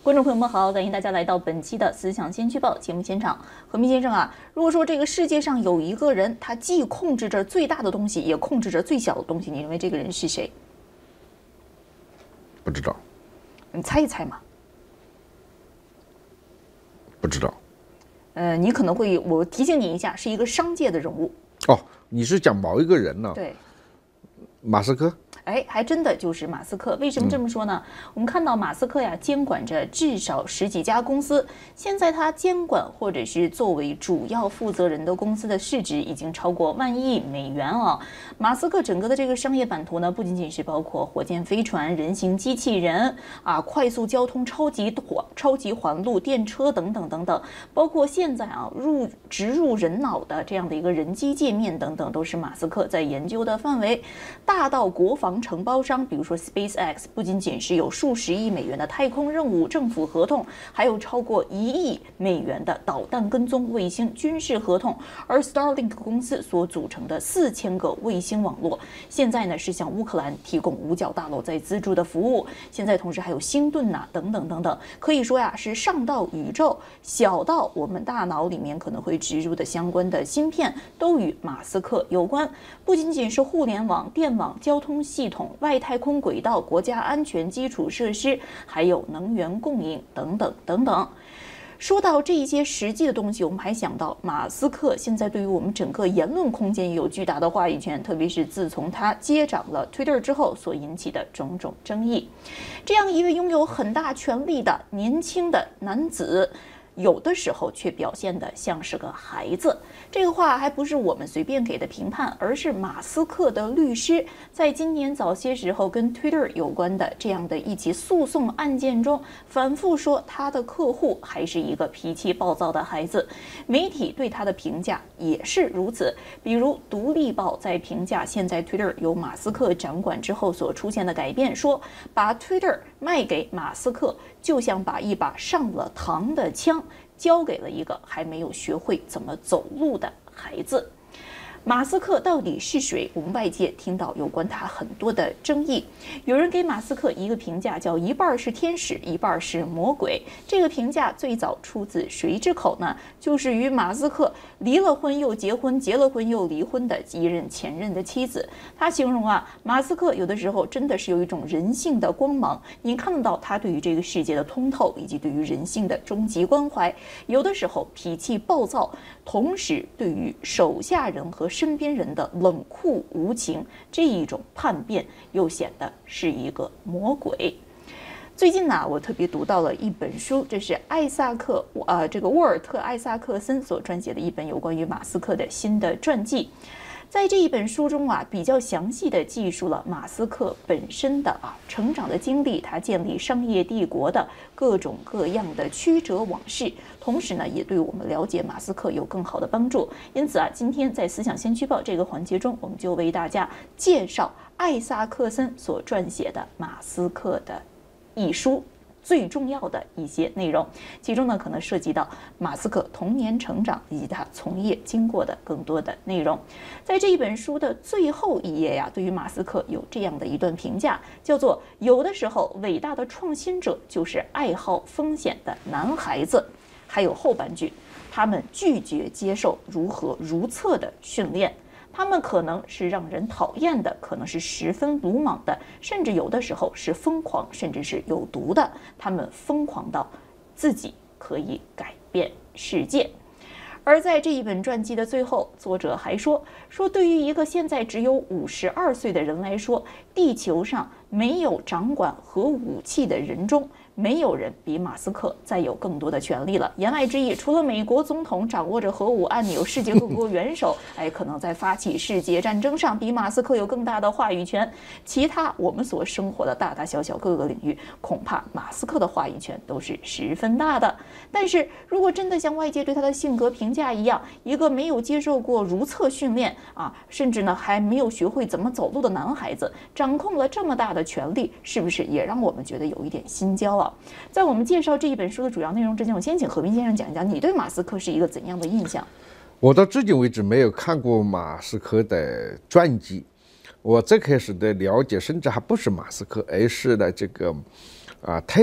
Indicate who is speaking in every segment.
Speaker 1: 观众朋友们好，欢迎大家来到本期的《思想先驱报》节目现场。何明先生啊，如果说这个世界上有一个人，他既控制着最大的东西，也控制着最小的东西，你认为这个人是谁？
Speaker 2: 不知道。
Speaker 1: 你猜一猜嘛。
Speaker 2: 不知道。
Speaker 1: 你可能会，我提醒你一下，是一个商界的人物。
Speaker 2: 哦，你是讲某一个人呢？
Speaker 1: 对。
Speaker 2: 马斯克。
Speaker 1: 哎，还真的就是马斯克。为什么这么说呢？我们看到马斯克呀，监管着至少10几家公司。现在他监管或者是作为主要负责人的公司的市值已经超过万亿美元啊。马斯克整个的这个商业版图呢，不仅仅是包括火箭飞船、人形机器人啊、快速交通、超级环路、电车等等等等，包括现在啊植入人脑的这样的一个人机界面等等，都是马斯克在研究的范围。大到国防承包商，比如说 SpaceX， 不仅仅是有数十亿美元的太空任务政府合同，还有超过1亿美元的导弹跟踪卫星军事合同。而 Starlink 公司所组成的4000个卫星网络，现在呢是向乌克兰提供五角大楼在资助的服务。现在同时还有星盾呐、等等等等，可以说呀是上到宇宙，小到我们大脑里面可能会植入的相关的芯片，都与马斯克有关。不仅仅是互联网、电网、交通系统、外太空轨道、国家安全基础设施，还有能源供应等等等等。说到这一些实际的东西，我们还想到马斯克现在对于我们整个言论空间也有巨大的话语权，特别是自从他接掌了 Twitter 之后所引起的种种争议。这样一位拥有很大权力的年轻的男子，有的时候却表现得像是个孩子。这个话还不是我们随便给的评判，而是马斯克的律师在今年早些时候跟 Twitter 有关的这样的一起诉讼案件中，反复说他的客户还是一个脾气暴躁的孩子。媒体对他的评价也是如此，比如《独立报》在评价现在 Twitter 由马斯克掌管之后所出现的改变，说把 Twitter 卖给马斯克，就像把一把上了膛的枪交给了一个还没有学会怎么走路的孩子。马斯克到底是谁？我们外界听到有关他很多的争议。有人给马斯克一个评价，叫一半是天使，一半是魔鬼。这个评价最早出自谁之口呢？就是与马斯克离了婚又结婚，结了婚又离婚的一任前任的妻子。他形容啊，马斯克有的时候真的是有一种人性的光芒，你看得到他对于这个世界的通透，以及对于人性的终极关怀。有的时候脾气暴躁，同时对于手下人和身边人的冷酷无情，这一种叛变又显得是一个魔鬼。最近呢，我特别读到了一本书，这是这个沃尔特·艾萨克森所撰写的一本有关于马斯克的新的传记。在这一本书中啊，比较详细的记述了马斯克本身的成长的经历，他建立商业帝国的各种各样的曲折往事，同时呢，也对我们了解马斯克有更好的帮助。因此啊，今天在思想先驱报这个环节中，我们就为大家介绍艾萨克森所撰写的马斯克的一书最重要的一些内容，其中呢可能涉及到马斯克童年成长以及他从业经过的更多的内容。在这一本书的最后一页呀，对于马斯克有这样的一段评价，叫做有的时候伟大的创新者就是爱好风险的男孩子。还有后半句，他们拒绝接受如何如厕的训练。他们可能是让人讨厌的，可能是十分鲁莽的，甚至有的时候是疯狂，甚至是有毒的。他们疯狂到自己可以改变世界。而在这一本传记的最后，作者还说对于一个现在只有52岁的人来说，地球上没有掌管核武器的人中，没有人比马斯克再有更多的权利了。言外之意，除了美国总统掌握着核武按钮，世界各国元首可能在发起世界战争上比马斯克有更大的话语权。其他我们所生活的大大小小各个领域，恐怕马斯克的话语权都是十分大的。但是如果真的像外界对他的性格评价一样，一个没有接受过如厕训练甚至呢还没有学会怎么走路的男孩子，掌控了这么大的权力，是不是也让我们觉得有一点心焦啊？在我们介绍这一本书的主要内容之前，我先请何斌先生讲一讲你对马斯克是一个怎样的印象？
Speaker 2: 我到至今为止没有看过马斯克的传记，我最开始的了解甚至还不是马斯克，而是呢这个特斯拉。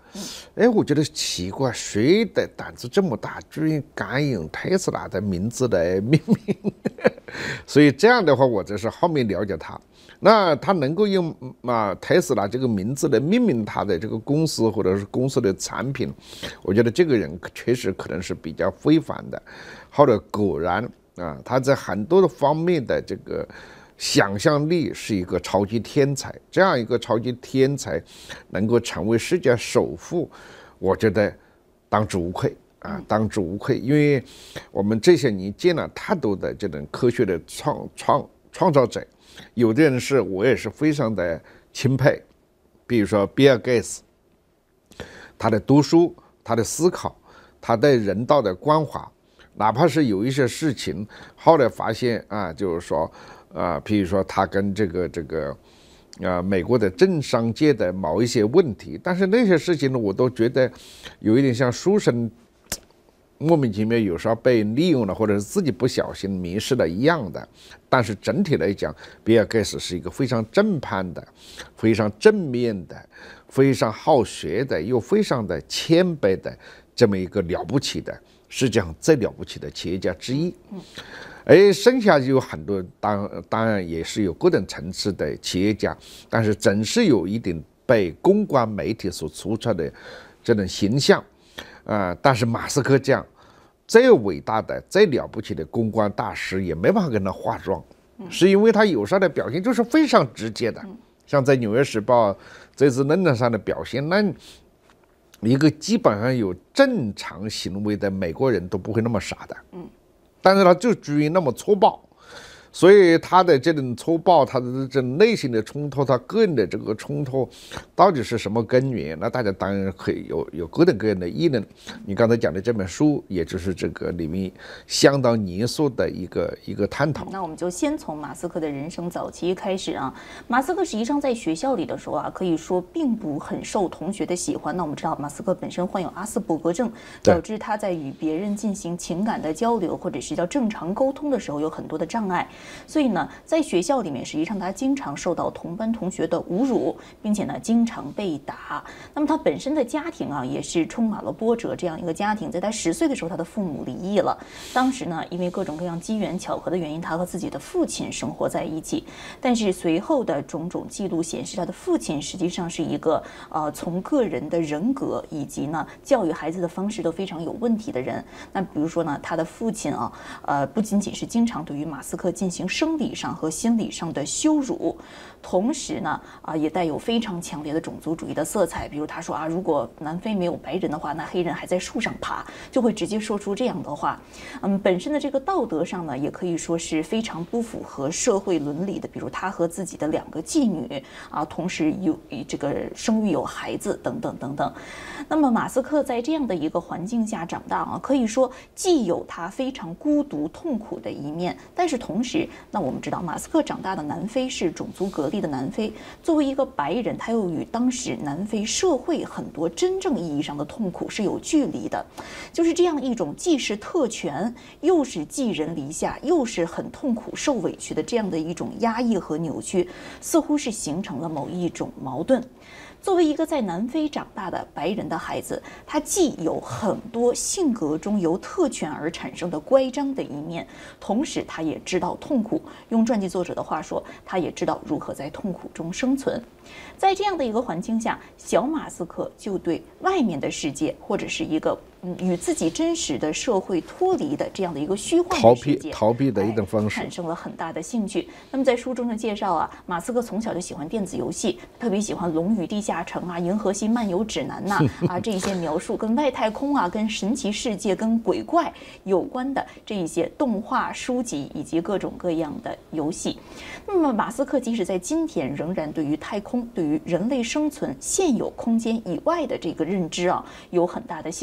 Speaker 2: 哎，我觉得奇怪，谁的胆子这么大，居然敢用特斯拉的名字来命名？所以这样的话，我这是后面了解他。那他能够用特斯拉这个名字来命名他的这个公司或者是公司的产品，我觉得这个人确实可能是比较非凡的。后来果然他在很多的方面的这个想象力是一个超级天才。这样一个超级天才能够成为世界首富，我觉得当之无愧。当之无愧，因为我们这些年见了太多的这种科学的创造者，有的人我也是非常的钦佩，比如说比尔盖茨，他的读书，他的思考，他对人道的关怀，哪怕是有一些事情后来发现就是说比如说他跟这个美国的政商界的某一些问题，但是那些事情呢，我都觉得有一点像书生莫名其妙有时候被利用了，或者是自己不小心迷失了一样的。但是整体来讲，比尔盖茨是一个非常正派的、非常正面的、非常好学的，又非常的谦卑的这么一个了不起的，世界上最了不起的企业家之一。而剩下有很多当然也是有各种层次的企业家，但是总是有一点被公关媒体所塑造的这种形象。但是马斯克这样最伟大的、最了不起的公关大师也没办法跟他化妆，是因为他有时候的表现就是非常直接的。像在《纽约时报》这次论坛上的表现，那一个基本上有正常行为的美国人都不会那么傻的。但是他就居然那么粗暴。所以他的这种粗暴，他的这种内心的冲突，他个人的这个冲突，到底是什么根源？那大家当然可以有各种各样的议论。你刚才讲的这本书，也就是这个里面相当严肃的一个探讨。
Speaker 1: 那我们就先从马斯克的人生早期开始啊。马斯克实际上在学校里的时候可以说并不很受同学的喜欢。那我们知道，马斯克本身患有阿斯伯格症，导致他在与别人进行情感的交流，或者是叫正常沟通的时候有很多的障碍。所以呢，在学校里面，实际上他经常受到同班同学的侮辱，并且呢，经常被打。那么他本身的家庭也是充满了波折。这样一个家庭，在他10岁的时候，他的父母离异了。当时呢，因为各种各样机缘巧合的原因，他和自己的父亲生活在一起。但是随后的种种记录显示，他的父亲实际上是一个从个人的人格以及呢教育孩子的方式都非常有问题的人。那比如说呢，他的父亲不仅仅是经常对于马斯克进行生理上和心理上的羞辱，同时呢也带有非常强烈的种族主义的色彩。比如他说如果南非没有白人的话，那黑人还在树上爬，就会直接说出这样的话。本身的这个道德上呢，也可以说是非常不符合社会伦理的。比如他和自己的2个继女同时有这个生育有孩子等等等等。那么马斯克在这样的一个环境下长大可以说既有他非常孤独痛苦的一面，但是同时那我们知道马斯克长大的南非是种族隔离的南非，作为一个白人，他又与当时南非社会很多真正意义上的痛苦是有距离的。就是这样一种既是特权又是寄人篱下又是很痛苦受委屈的这样的一种压抑和扭曲，似乎是形成了某一种矛盾。作为一个在南非长大的白人的孩子，他既有很多性格中由特权而产生的乖张的一面，同时他也知道痛苦。用传记作者的话说，他也知道如何在痛苦中生存。在这样的一个环境下，小马斯克就对外面的世界，或者是一个与自己真实的社会脱离的这样的一个虚幻的世界，
Speaker 2: 逃避的一种方式，
Speaker 1: 产生了很大的兴趣。那么在书中的介绍马斯克从小就喜欢电子游戏，特别喜欢《龙与地下城》银河系漫游指南这一些描述跟外太空跟神奇世界、跟鬼怪有关的这一些动画、书籍以及各种各样的游戏。那么马斯克即使在今天仍然对于太空、对于人类生存现有空间以外的这个认知有很大的兴趣。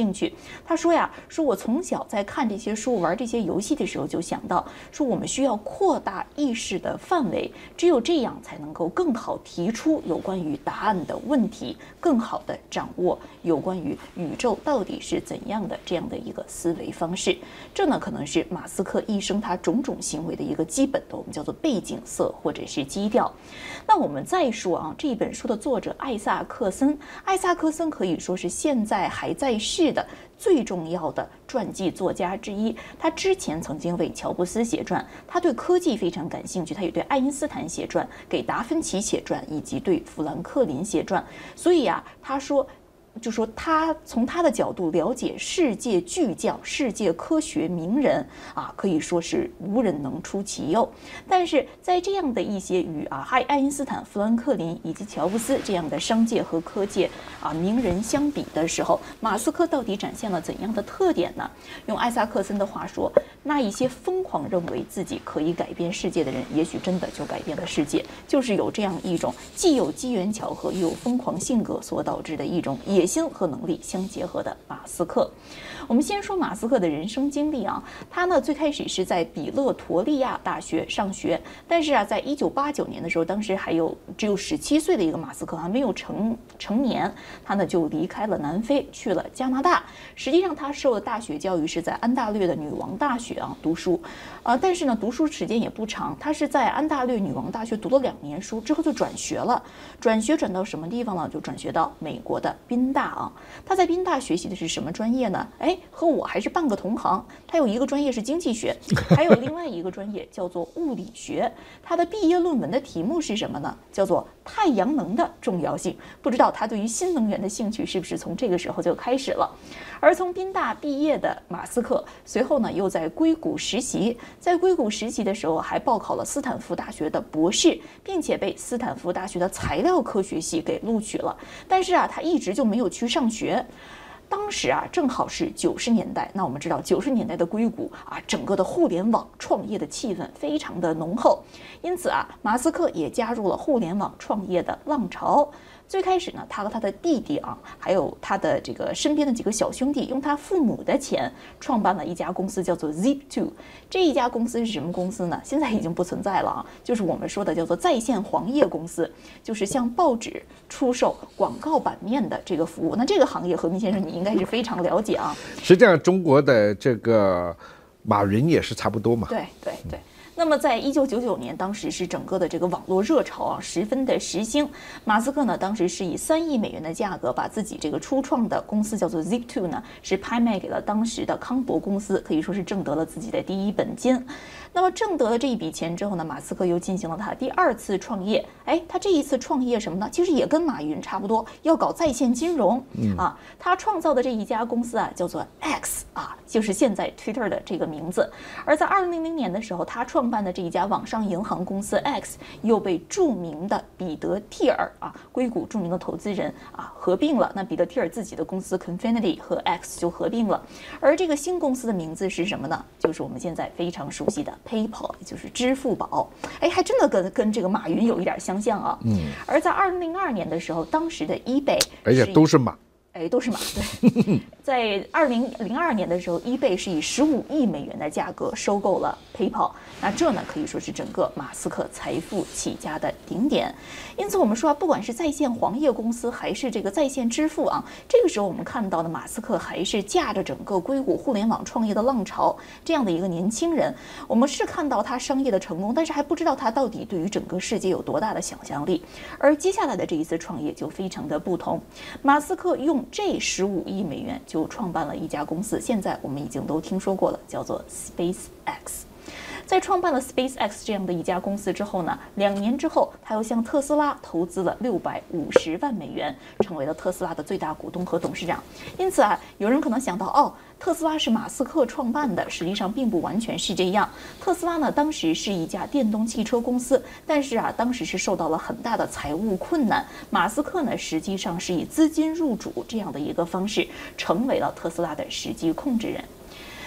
Speaker 1: 他说呀，说我从小在看这些书、玩这些游戏的时候就想到，说我们需要扩大意识的范围，只有这样才能够更好提出有关于答案的问题，更好的掌握有关于宇宙到底是怎样的这样的一个思维方式。这呢，可能是马斯克一生他种种行为的一个基本的，我们叫做背景色或者是基调。那我们再说啊，这本书的作者艾萨克森，艾萨克森可以说是现在还在世的最重要的传记作家之一。他之前曾经为乔布斯写传，他对科技非常感兴趣，他也对爱因斯坦写传，给达芬奇写传，以及对富兰克林写传。所以啊，他说他从他的角度了解世界巨匠、世界科学名人啊，可以说是无人能出其右。但是在这样的一些与爱因斯坦、富兰克林以及乔布斯这样的商界和科界名人相比的时候，马斯克到底展现了怎样的特点呢？用艾萨克森的话说，那一些疯狂认为自己可以改变世界的人，也许真的就改变了世界。就是有这样一种既有机缘巧合又有疯狂性格所导致的一种野心和能力相结合的马斯克。我们先说马斯克的人生经历啊，他呢最开始是在比勒陀利亚大学上学，但是在1989年的时候，当时只有17岁的一个马斯克还没有成年，他呢就离开了南非，去了加拿大。实际上他受的大学教育是在安大略的女王大学读书，但是呢读书时间也不长，他是在安大略女王大学读了2年书之后就转学了，转到什么地方呢？就转学到美国的宾大啊。他在宾大学习的是什么专业呢？和我还是半个同行。他有一个专业是经济学，还有另外一个专业叫做物理学。他的毕业论文的题目是什么呢？叫做太阳能的重要性。不知道他对于新能源的兴趣是不是从这个时候就开始了？而从宾大毕业的马斯克，随后呢又在硅谷实习，在硅谷实习的时候还报考了斯坦福大学的博士，并且被斯坦福大学的材料科学系给录取了。但是他一直就没有去上学。当时正好是90年代，那我们知道90年代的硅谷整个的互联网创业的气氛非常的浓厚，因此马斯克也加入了互联网创业的浪潮。最开始呢，他和他的弟弟还有他的这个身边的几个小兄弟，用他父母的钱创办了一家公司，叫做 Zip2。这一家公司是什么公司呢？现在已经不存在了就是我们说的叫做在线黄页公司，就是向报纸出售广告版面的这个服务。那这个行业，何斌先生你应该是非常了解
Speaker 2: 实际上，中国的这个马云也是差不多嘛。
Speaker 1: 对。那么在1999年，当时是整个的这个网络热潮十分的时兴。马斯克呢，当时是以3亿美元的价格把自己这个初创的公司叫做 Zip2 呢，是拍卖给了当时的康柏公司，可以说是挣得了自己的第一本金。那么挣得了这一笔钱之后呢，马斯克又进行了他第2次创业。他这一次创业什么呢？其实也跟马云差不多，要搞在线金融他创造的这一家公司叫做 X 就是现在 Twitter 的这个名字。而在2000年的时候，他创办的这一家网上银行公司 X 又被著名的彼得蒂尔硅谷著名的投资人合并了。那彼得蒂尔自己的公司 Confinity 和 X 就合并了。而这个新公司的名字是什么呢？就是我们现在非常熟悉的 PayPal， 也就是支付宝。还真的跟这个马云有一点相像而在2002年的时候，当时的 eBay，
Speaker 2: 而且都是马。
Speaker 1: 都是马。对，在2002年的时候，eBay 是以15亿美元的价格收购了 PayPal。那这呢，可以说是整个马斯克财富起家的顶点。因此，我们说不管是在线黄页公司，还是这个在线支付这个时候我们看到的马斯克还是驾着整个硅谷互联网创业的浪潮这样的一个年轻人。我们是看到他商业的成功，但是还不知道他到底对于整个世界有多大的想象力。而接下来的这一次创业就非常的不同，马斯克用这15亿美元就创办了一家公司，现在我们已经都听说过了，叫做 SpaceX。在创办了 SpaceX 这样的一家公司之后呢，2年之后，他又向特斯拉投资了650万美元，成为了特斯拉的最大股东和董事长。因此有人可能想到，特斯拉是马斯克创办的，实际上并不完全是这样。特斯拉呢，当时是一家电动汽车公司，但是当时是受到了很大的财务困难。马斯克呢，实际上是以资金入主这样的一个方式，成为了特斯拉的实际控制人。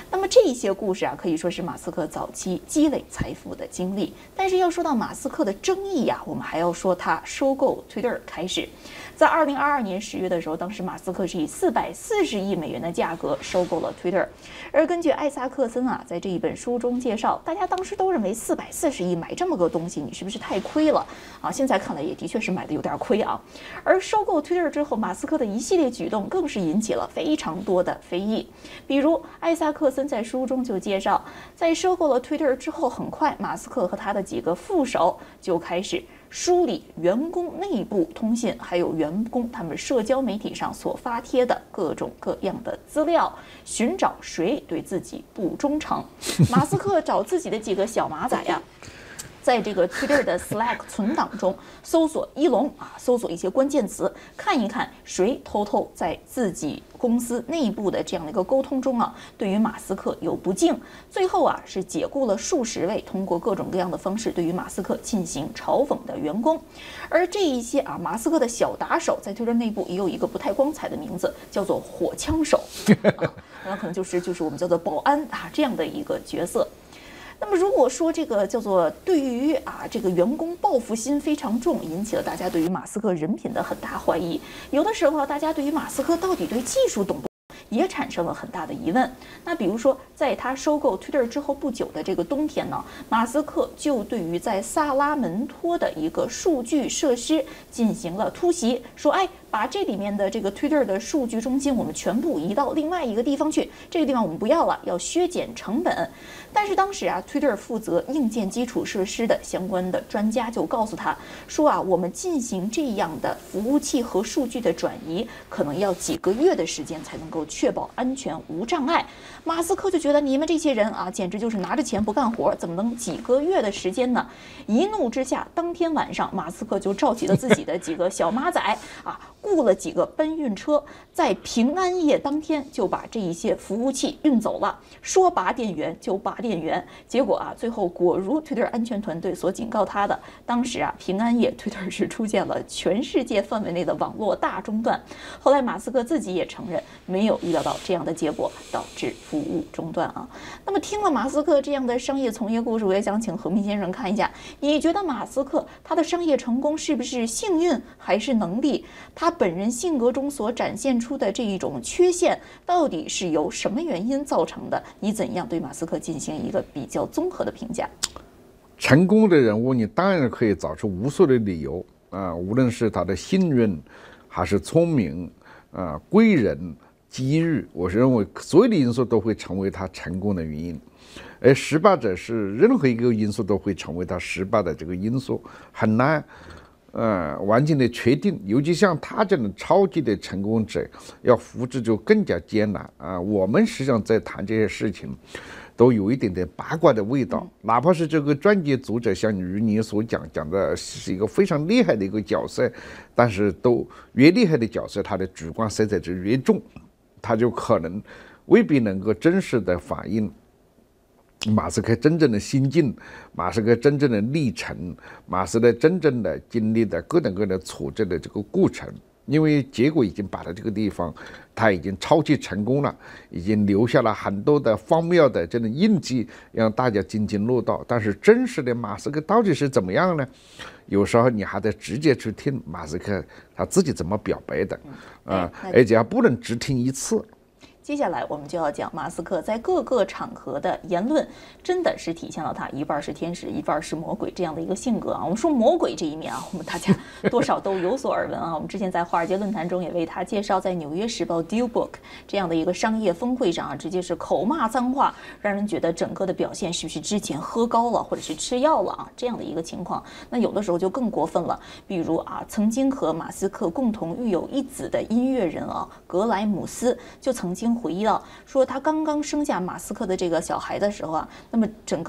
Speaker 1: 那么这些故事啊，可以说是马斯克早期积累财富的经历。但是要说到马斯克的争议呀，我们还要说他收购 Twitter 开始。在2022年10月的时候，当时马斯克是以440亿美元的价格收购了 Twitter。而根据艾萨克森啊，在这一本书中介绍，大家当时都认为440亿买这么个东西，你是不是太亏了啊？现在看来也的确是买的有点亏啊。而收购 Twitter 之后，马斯克的一系列举动更是引起了非常多的非议。比如艾萨克森在书中就介绍，在收购了 Twitter 之后，很快马斯克和他的几个副手就开始梳理员工内部通信，还有员工他们社交媒体上所发帖的各种各样的资料，寻找谁对自己不忠诚。马斯克找自己的几个小马仔呀，在这个 Twitter 的 Slack 存档中搜索伊隆啊，搜索一些关键词，看一看谁偷偷在自己公司内部的这样的一个沟通中啊，对于马斯克有不敬。最后啊，是解雇了数十位通过各种各样的方式对于马斯克进行嘲讽的员工。而这一些啊，马斯克的小打手在 Twitter 内部也有一个不太光彩的名字，叫做火枪手啊，那可能就是我们叫做保安啊这样的一个角色。那么如果说这个叫做对于这个员工报复心非常重，引起了大家对于马斯克人品的很大怀疑。有的时候大家对于马斯克到底对技术懂不懂也产生了很大的疑问。那比如说，在他收购 Twitter 之后不久的这个冬天呢，马斯克就对于在萨拉门托的一个数据设施进行了突袭，说把这里面的这个 Twitter 的数据中心我们全部移到另外一个地方去，这个地方我们不要了，要削减成本。但是当时Twitter 负责硬件基础设施的相关的专家就告诉他说我们进行这样的服务器和数据的转移，可能要几个月的时间才能够确保安全无障碍。马斯克就觉得你们这些人简直就是拿着钱不干活，怎么能几个月的时间呢？一怒之下，当天晚上马斯克就召集了自己的几个小马仔雇了几个搬运车，在平安夜当天就把这一些服务器运走了，说拔电源就拔电源。结果最后果如 Twitter 安全团队所警告他的，当时平安夜 Twitter 是出现了全世界范围内的网络大中断。后来马斯克自己也承认没有预料到这样的结果，导致服务中断那么听了马斯克这样的商业从业故事，我也想请何明先生看一下，你觉得马斯克他的商业成功是不是幸运还是能力？他本人性格中所展现出的这一种缺陷，到底是由什么原因造成的？你怎样对马斯克进行一个比较综合的评价？
Speaker 2: 成功的人物，你当然可以找出无数的理由无论是他的幸运，还是聪明贵人、机遇，我认为所有的因素都会成为他成功的原因。而失败者是任何一个因素都会成为他失败的这个因素，很难完全的确定，尤其像他这种超级的成功者，要复制就更加艰难我们实际上在谈这些事情，都有一点点八卦的味道。哪怕是这个传记作者，像如你所讲的是一个非常厉害的一个角色，但是都越厉害的角色，他的主观色彩就越重，他就可能未必能够真实的反映马斯克真正的心境，马斯克真正的历程，马斯克真正的经历的各种各样的挫折的这个过程。因为结果已经摆到这个地方，他已经超级成功了，已经留下了很多的荒谬的这种印记，让大家津津乐道。但是真实的马斯克到底是怎么样呢？有时候你还得直接去听马斯克他自己怎么表白的而且还不能只听一次。
Speaker 1: 接下来我们就要讲马斯克在各个场合的言论，真的是体现了他一半是天使，一半是魔鬼这样的一个性格我们说魔鬼这一面我们大家多少都有所耳闻我们之前在华尔街论坛中也为他介绍，在纽约时报 DealBook 这样的一个商业峰会上直接是口骂脏话，让人觉得整个的表现是不是之前喝高了或者是吃药了这样的一个情况。那有的时候就更过分了，比如曾经和马斯克共同育有一子的音乐人格莱姆斯就曾经回忆到说，他刚刚生下马斯克的这个小孩的时候那么整个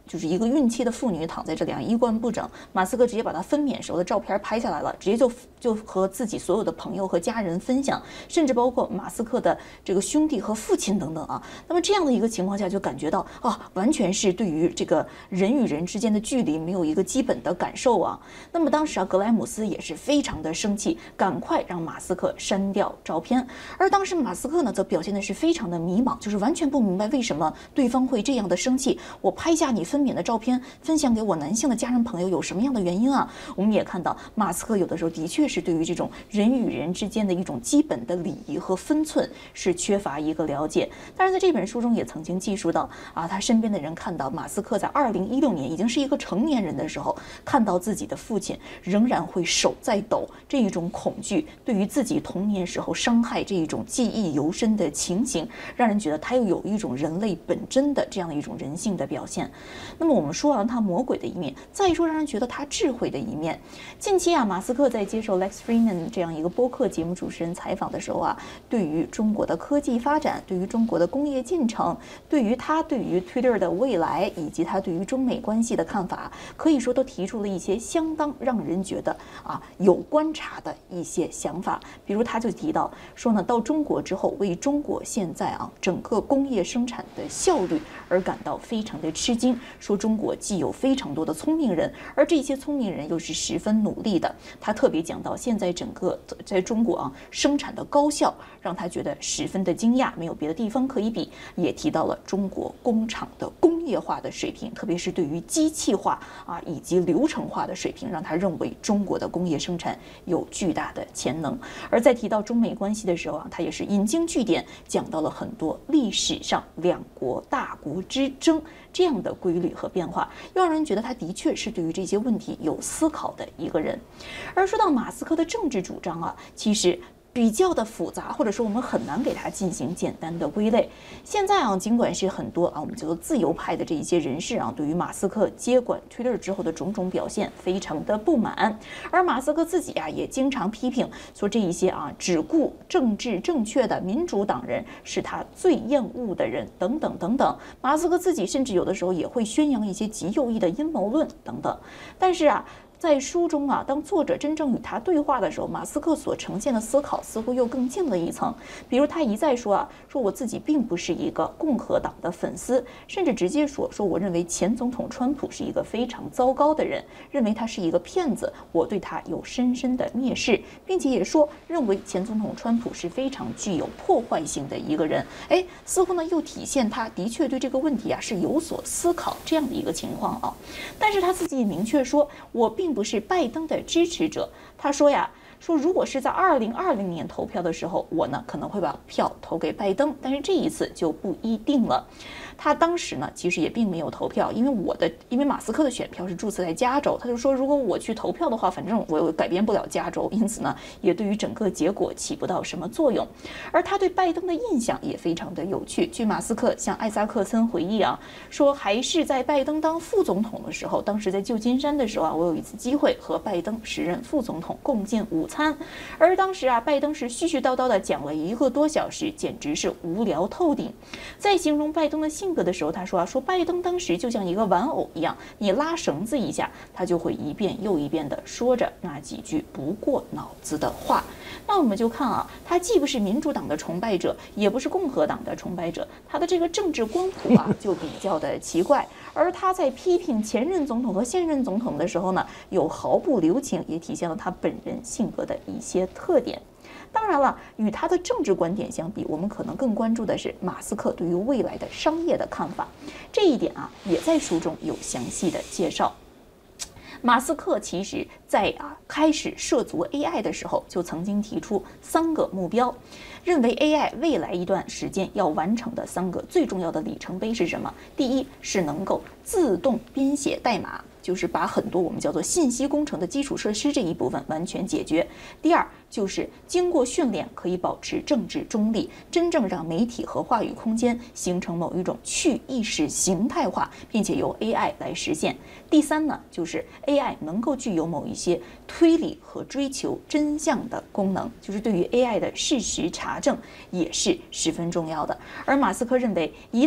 Speaker 1: 就是一个孕期的妇女躺在这里啊，衣冠不整，马斯克直接把她分娩时候的照片拍下来了，直接就和自己所有的朋友和家人分享，甚至包括马斯克的这个兄弟和父亲等等啊。那么这样的一个情况下，就感觉到啊，完全是对于这个人与人之间的距离没有一个基本的感受啊。那么当时啊，格莱姆斯也是非常的生气，赶快让马斯克删掉照片。而当时马斯克呢，则表现的是非常的迷茫，就是完全不明白为什么对方会这样的生气。我拍下你分娩的照片，分享给我男性的家人朋友，有什么样的原因啊？我们也看到，马斯克有的时候的确是对于这种人与人之间的一种基本的礼仪和分寸是缺乏一个了解。但是在这本书中也曾经记述到啊，他身边的人看到马斯克在2016年已经是一个成年人的时候，看到自己的父亲仍然会手在抖，这一种恐惧，对于自己童年时候伤害这一种记忆犹深的情形，让人觉得他又有一种人类本真的这样的一种人性的表现。那么我们说完他魔鬼的一面，再说让人觉得他智慧的一面。近期啊，马斯克在接受 Lex Fridman 这样一个播客节目主持人采访的时候啊，对于中国的科技发展，对于中国的工业进程，对于 Twitter 的未来，以及他对于中美关系的看法，可以说都提出了一些相当让人觉得啊有观察的一些想法。比如他就提到说呢，到中国之后，为中国现在啊整个工业生产的效率而感到非常的吃惊，说中国既有非常多的聪明人，而这些聪明人又是十分努力的。他特别讲到现在整个在中国啊生产的高效，让他觉得十分的惊讶，没有别的地方可以比。也提到了中国工厂的工业化的水平，特别是对于机器化啊以及流程化的水平，让他认为中国的工业生产有巨大的潜能。而在提到中美关系的时候啊，他也是引经据典，讲到了很多历史上两国大国之争这样的规律和变化，又让人觉得他的确是对于这些问题有思考的一个人。而说到马斯克的政治主张啊，其实比较的复杂，或者说我们很难给它进行简单的归类。现在啊，尽管是很多啊我们叫做自由派的这一些人士啊，对于马斯克接管 Twitter 之后的种种表现非常的不满，而马斯克自己啊也经常批评说这一些啊只顾政治正确的民主党人是他最厌恶的人等等等等。马斯克自己甚至有的时候也会宣扬一些极右翼的阴谋论等等。但是啊，在书中啊，当作者真正与他对话的时候，马斯克所呈现的思考似乎又更进了一层。比如他一再说我自己并不是一个共和党的粉丝，甚至直接说我认为前总统川普是一个非常糟糕的人，认为他是一个骗子，我对他有深深的蔑视，并且也说认为前总统川普是非常具有破坏性的一个人。似乎呢又体现他的确对这个问题啊是有所思考这样的一个情况啊。但是他自己也明确说，我并不是拜登的支持者。他说如果是在2020年投票的时候，我呢可能会把票投给拜登，但是这一次就不一定了。他当时呢其实也并没有投票，因为马斯克的选票是注册在加州，他就说如果我去投票的话，反正我又改变不了加州，因此呢也对于整个结果起不到什么作用。而他对拜登的印象也非常的有趣，据马斯克向艾萨克森回忆说还是在拜登当副总统的时候，当时在旧金山的时候我有一次机会和拜登时任副总统共进午餐，而当时拜登是絮絮叨叨的讲了1个多小时，简直是无聊透顶。在形容拜登的性格的时候，他说拜登当时就像一个玩偶一样，你拉绳子一下，他就会一遍又一遍的说着那几句不过脑子的话。那我们就看他既不是民主党的崇拜者，也不是共和党的崇拜者，他的这个政治光谱就比较的奇怪。而他在批评前任总统和现任总统的时候呢，有毫不留情，也体现了他本人性格的一些特点。当然了，与他的政治观点相比，我们可能更关注的是马斯克对于未来的商业的看法，这一点也在书中有详细的介绍。马斯克其实在开始涉足 AI 的时候，就曾经提出3个目标，认为 AI 未来一段时间要完成的3个最重要的里程碑是什么？第一是能够自动编写代码，就是把很多我们叫做信息工程的基础设施这一部分完全解决。第二就是经过训练可以保持政治中立，真正让媒体和话语空间形成某一种去意识形态化，并且由 AI 来实现。第三呢，就是 AI 能够具有某一些推理和追求真相的功能，就是对于 AI 的事实查证也是十分重要的。而马斯克认为，一旦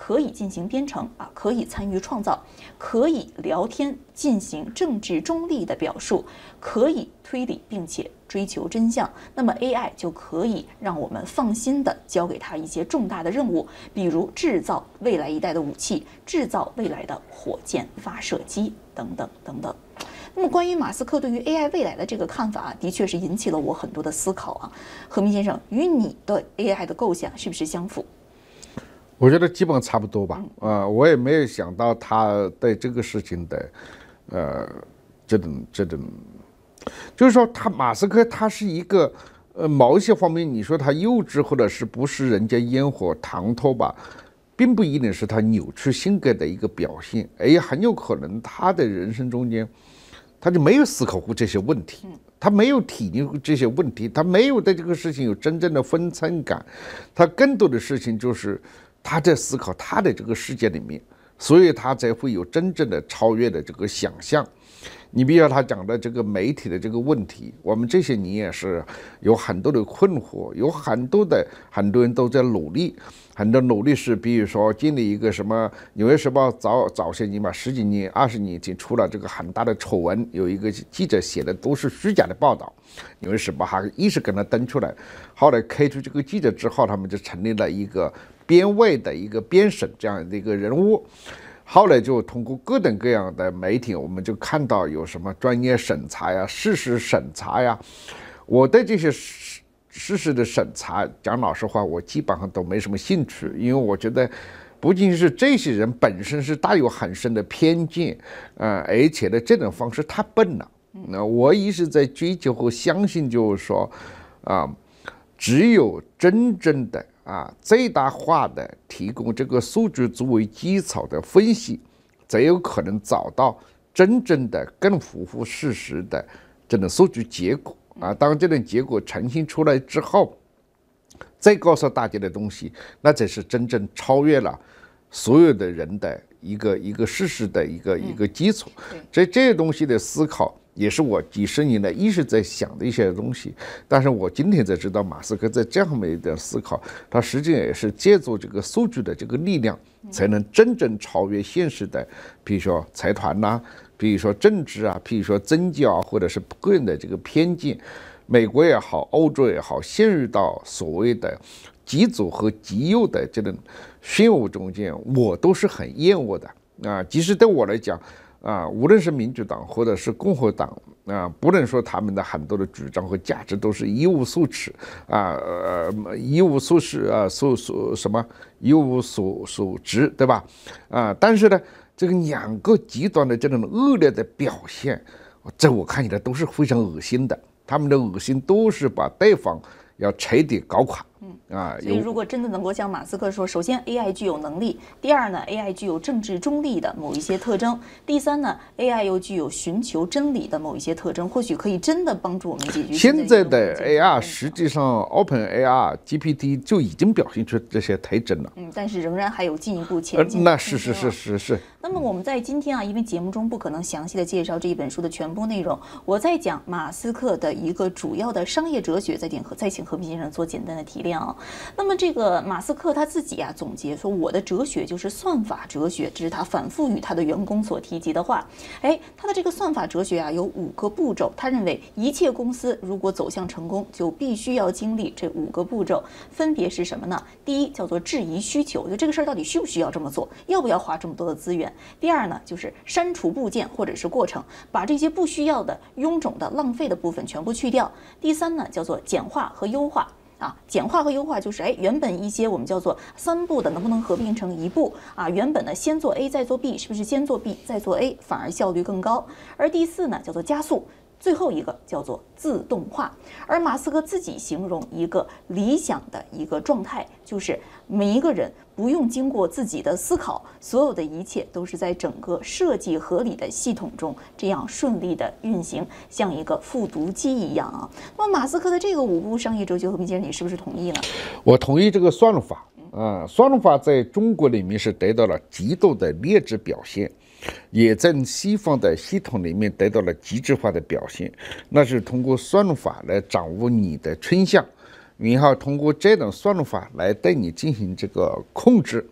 Speaker 1: 可以进行编程啊，可以参与创造，可以聊天，进行政治中立的表述，可以推理，并且追求真相，那么 AI 就可以让我们放心的交给它一些重大的任务，比如制造未来一代的武器，制造未来的火箭发射机等等等等。那么关于马斯克对于 AI 未来的这个看法，的确是引起了我很多的思考啊。何明先生，与你的 AI 的构想是不是相符？
Speaker 2: 我觉得基本上差不多吧。我也没有想到他对这个事情的，这种，就是说马斯克他是一个，某一些方面你说他幼稚或者是不食人间烟火唐突吧，并不一定是他扭曲性格的一个表现，也很有可能他的人生中间。他就没有思考过这些问题，他没有体验过这些问题，他没有对这个事情有真正的分寸感，他更多的事情就是他在思考他的这个世界里面，所以他才会有真正的超越的这个想象。你比如他讲的这个媒体的这个问题，我们这些年也是有很多的困惑，有很多人都在努力，很多努力是，比如说建立一个什么《纽约时报》早些年吧，10几年、20年前出了这个很大的丑闻，有一个记者写的都是虚假的报道，《纽约时报》还一直跟他登出来，后来开除这个记者之后，他们就成立了一个编外的一个编审这样的一个人物。后来就通过各种各样的媒体，我们就看到有什么专业审查呀、事实审查呀。我对这些事实的审查，讲老实话，我基本上都没什么兴趣，因为我觉得不仅是这些人本身是带有很深的偏见，而且呢，这种方式太笨了。那我一直在追求和相信，就是说，只有真正的最大化的提供这个数据作为基础的分析，才有可能找到真正的更符合事实的这种数据结果当这种结果呈现出来之后，再告诉大家的东西，那才是真正超越了所有的人的一个事实的一个基础。这些东西的思考，也是我几十年来一直在想的一些东西，但是我今天才知道，马斯克在这样的一点思考，他实际上也是借助这个数据的这个力量，才能真正超越现实的，比如说财团呐，比如说政治啊，比如说宗教或者是个人的这个偏见。美国也好，欧洲也好，陷入到所谓的极左和极右的这种漩涡中间，我都是很厌恶的即使对我来讲无论是民主党或者是共和党不能说他们的很多的主张和价值都是一无所持一无所持一无所值，对吧？但是呢，这个两个极端的这种恶劣的表现，在我看起来都是非常恶心的。他们的恶心都是把对方要彻底搞垮。
Speaker 1: 所以如果真的能够像马斯克说，首先 AI 具有能力，第二呢 AI 具有政治中立的某一些特征，第三呢 AI 又具有寻求真理的某一些特征，或许可以真的帮助我们解决
Speaker 2: 现在的 AI。实际上 OpenAI GPT 就已经表现出这些特征了，
Speaker 1: 但是仍然还有进一步前进。
Speaker 2: 那是。
Speaker 1: 那么我们在今天因为节目中不可能详细的介绍这一本书的全部内容，我在讲马斯克的一个主要的商业哲学，再请何平先生做简单的提炼那么这个马斯克他自己总结说，我的哲学就是算法哲学，这是他反复与他的员工所提及的话。他的这个算法哲学有5个步骤，他认为一切公司如果走向成功，就必须要经历这5个步骤，分别是什么呢？第一叫做质疑需求，就这个事儿到底需不需要这么做，要不要花这么多的资源。第二呢，就是删除部件或者是过程，把这些不需要的、臃肿的、浪费的部分全部去掉。第三呢，叫做简化和优化。简化和优化就是原本一些我们叫做3步的能不能合并成1步原本呢先做 A 再做 B， 是不是先做 B 再做 A 反而效率更高。而第4呢叫做加速，最后一个叫做自动化。而马斯克自己形容一个理想的一个状态，就是每一个人不用经过自己的思考，所有的一切都是在整个设计合理的系统中这样顺利的运行，像一个复读机一样那么马斯克的这个5步商业哲学，何平先生你是不是同意呢？
Speaker 2: 我同意这个算法算法在中国里面是得到了极度的劣质表现，也在西方的系统里面得到了极致化的表现，那是通过算法来掌握你的倾向，然后通过这种算法来对你进行这个控制。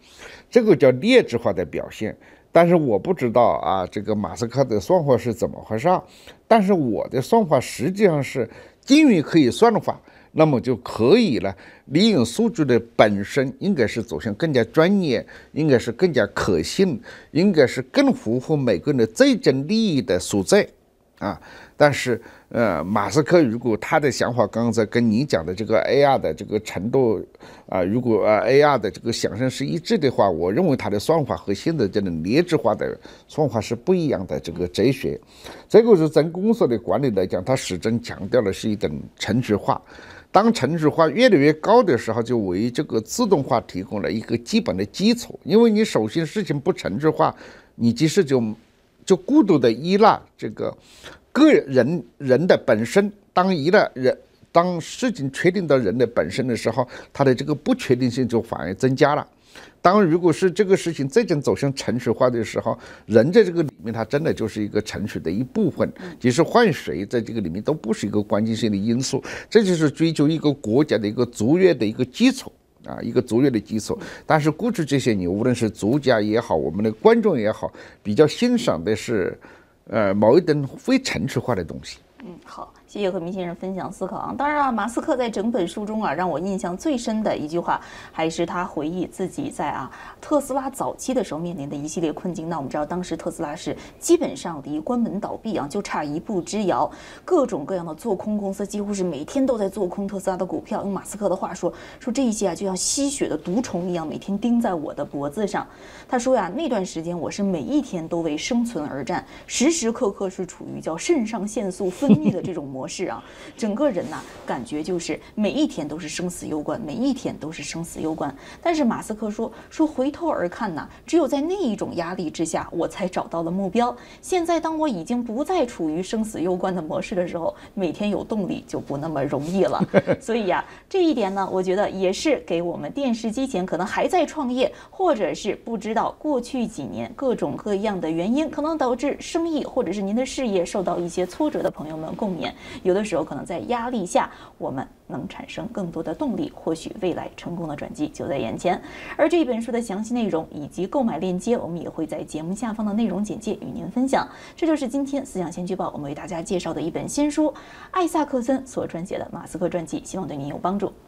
Speaker 2: 这个叫劣质化的表现。但是我不知道啊，这个马斯克的算法是怎么回事啊？但是我的算法实际上是基于可以算法，那么就可以了。利用数据的本身应该是走向更加专业，应该是更加可信，应该是更符合每个人的最终利益的所在啊。但是马斯克如果他的想法刚才跟你讲的这个 AR 的这个程度如果AR 的这个想象是一致的话，我认为他的算法和现在这种劣质化的算法是不一样的这个哲学。这个是从公司的管理来讲，他始终强调的是一种程序化。当程序化越来越高的时候，就为这个自动化提供了一个基本的基础。因为你首先事情不程序化，你即使就过度的依赖这个人的本身，当事情确定到人的本身的时候，它的这个不确定性就反而增加了。如果是这个事情最终走向程序化的时候，人在这个里面，它真的就是一个程序的一部分，即使换谁在这个里面都不是一个关键性的因素。这就是追求一个国家的一个卓越的一个基础一个卓越的基础。但是过去这些年，无论是作家也好，我们的观众也好，比较欣赏的是某一种非程序化的东西。
Speaker 1: 好，谢谢何明先生分享思考啊。当然啊，马斯克在整本书中啊，让我印象最深的一句话，还是他回忆自己在特斯拉早期的时候面临的一系列困境。那我们知道，当时特斯拉是基本上离关门倒闭就差一步之遥，各种各样的做空公司几乎是每天都在做空特斯拉的股票。用马斯克的话说这一些就像吸血的毒虫一样，每天叮在我的脖子上。他说那段时间我是每一天都为生存而战，时时刻刻是处于叫肾上腺素分泌的这种模式整个人感觉就是每一天都是生死攸关，每一天都是生死攸关。但是马斯克说回头而看只有在那一种压力之下，我才找到了目标。现在当我已经不再处于生死攸关的模式的时候，每天有动力就不那么容易了。所以这一点呢，我觉得也是给我们电视机前可能还在创业，或者是不知道过去几年各种各样的原因可能导致生意或者是您的事业受到一些挫折的朋友们共勉。有的时候可能在压力下，我们能产生更多的动力，或许未来成功的转机就在眼前。而这本书的详细内容以及购买链接，我们也会在节目下方的内容简介与您分享。这就是今天思想先驱报我们为大家介绍的一本新书，艾萨克森所撰写的马斯克传记，希望对您有帮助。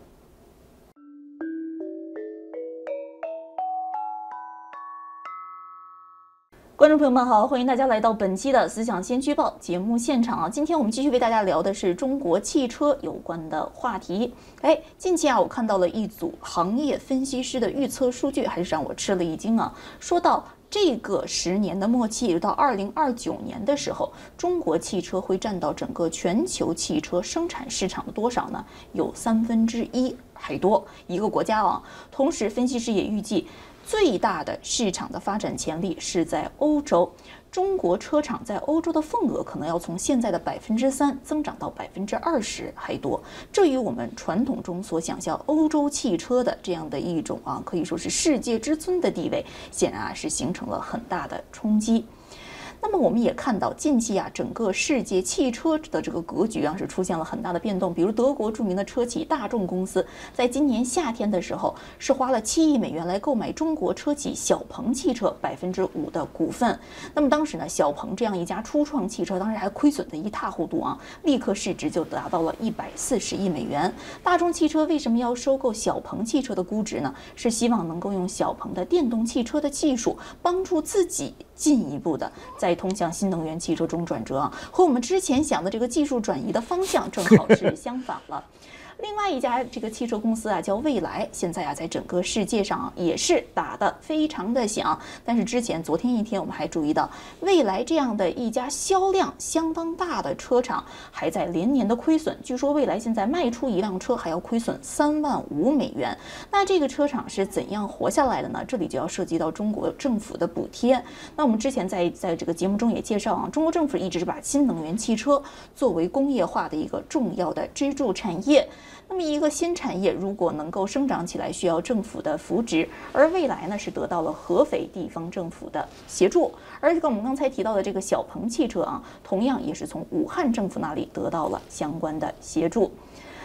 Speaker 1: 观众朋友们好，欢迎大家来到本期的思想先驱报节目现场今天我们继续为大家聊的是中国汽车有关的话题。近期我看到了一组行业分析师的预测数据，还是让我吃了一惊说到这个10年的末期，到2029年的时候，中国汽车会占到整个全球汽车生产市场的多少呢？有1/3还多一个国家同时，分析师也预计最大的市场的发展潜力是在欧洲，中国车厂在欧洲的份额可能要从现在的3%增长到20%还多。这与我们传统中所想象欧洲汽车的这样的一种可以说是世界之尊的地位，显然是形成了很大的冲击。那么我们也看到，近期整个世界汽车的这个格局是出现了很大的变动。比如德国著名的车企大众公司，在今年夏天的时候，是花了7亿美元来购买中国车企小鹏汽车5%的股份。那么当时呢，小鹏这样一家初创汽车，当时还亏损的一塌糊涂立刻市值就达到了140亿美元。大众汽车为什么要收购小鹏汽车的估值呢？是希望能够用小鹏的电动汽车的技术，帮助自己进一步的在通向新能源汽车中转折和我们之前想的这个技术转移的方向正好是相反了。另外一家这个汽车公司叫蔚来，现在在整个世界上也是打得非常的响。但是昨天一天我们还注意到，蔚来这样的一家销量相当大的车厂还在连年的亏损。据说蔚来现在卖出一辆车还要亏损3.5万美元。那这个车厂是怎样活下来的呢？这里就要涉及到中国政府的补贴。那我们之前在这个节目中也介绍中国政府一直把新能源汽车作为工业化的一个重要的支柱产业。那么一个新产业如果能够生长起来，需要政府的扶植，而蔚来呢是得到了合肥地方政府的协助，而我们刚才提到的这个小鹏汽车同样也是从武汉政府那里得到了相关的协助。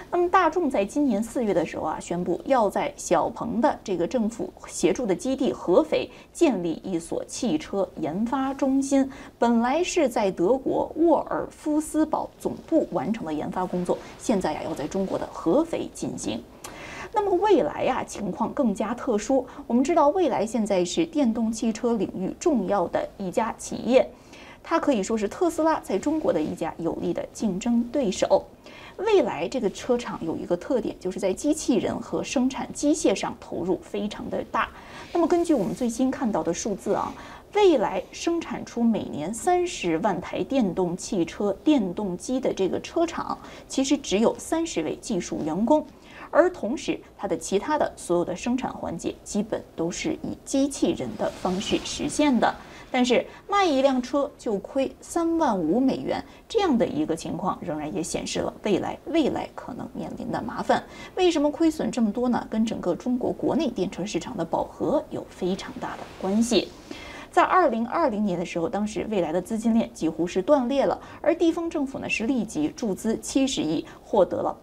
Speaker 1: 那么大众在今年4月的时候啊，宣布要在小鹏的这个政府协助的基地合肥建立一所汽车研发中心。本来是在德国沃尔夫斯堡总部完成的研发工作，现在呀要在中国的合肥进行。那么蔚来呀，情况更加特殊。我们知道，蔚来现在是电动汽车领域重要的一家企业，它可以说是特斯拉在中国的一家有力的竞争对手。蔚来这个车厂有一个特点，就是在机器人和生产机械上投入非常的大。那么根据我们最新看到的数字啊，蔚来生产出每年30万台电动汽车电动机的这个车厂，其实只有30位技术员工。而同时，它的其他的所有的生产环节基本都是以机器人的方式实现的。但是卖一辆车就亏3.5万美元，这样的一个情况，仍然也显示了未来可能面临的麻烦。为什么亏损这么多呢？跟整个中国国内电车市场的饱和有非常大的关系。在2020年的时候，当时蔚来的资金链几乎是断裂了，而地方政府呢是立即注资70亿，获得了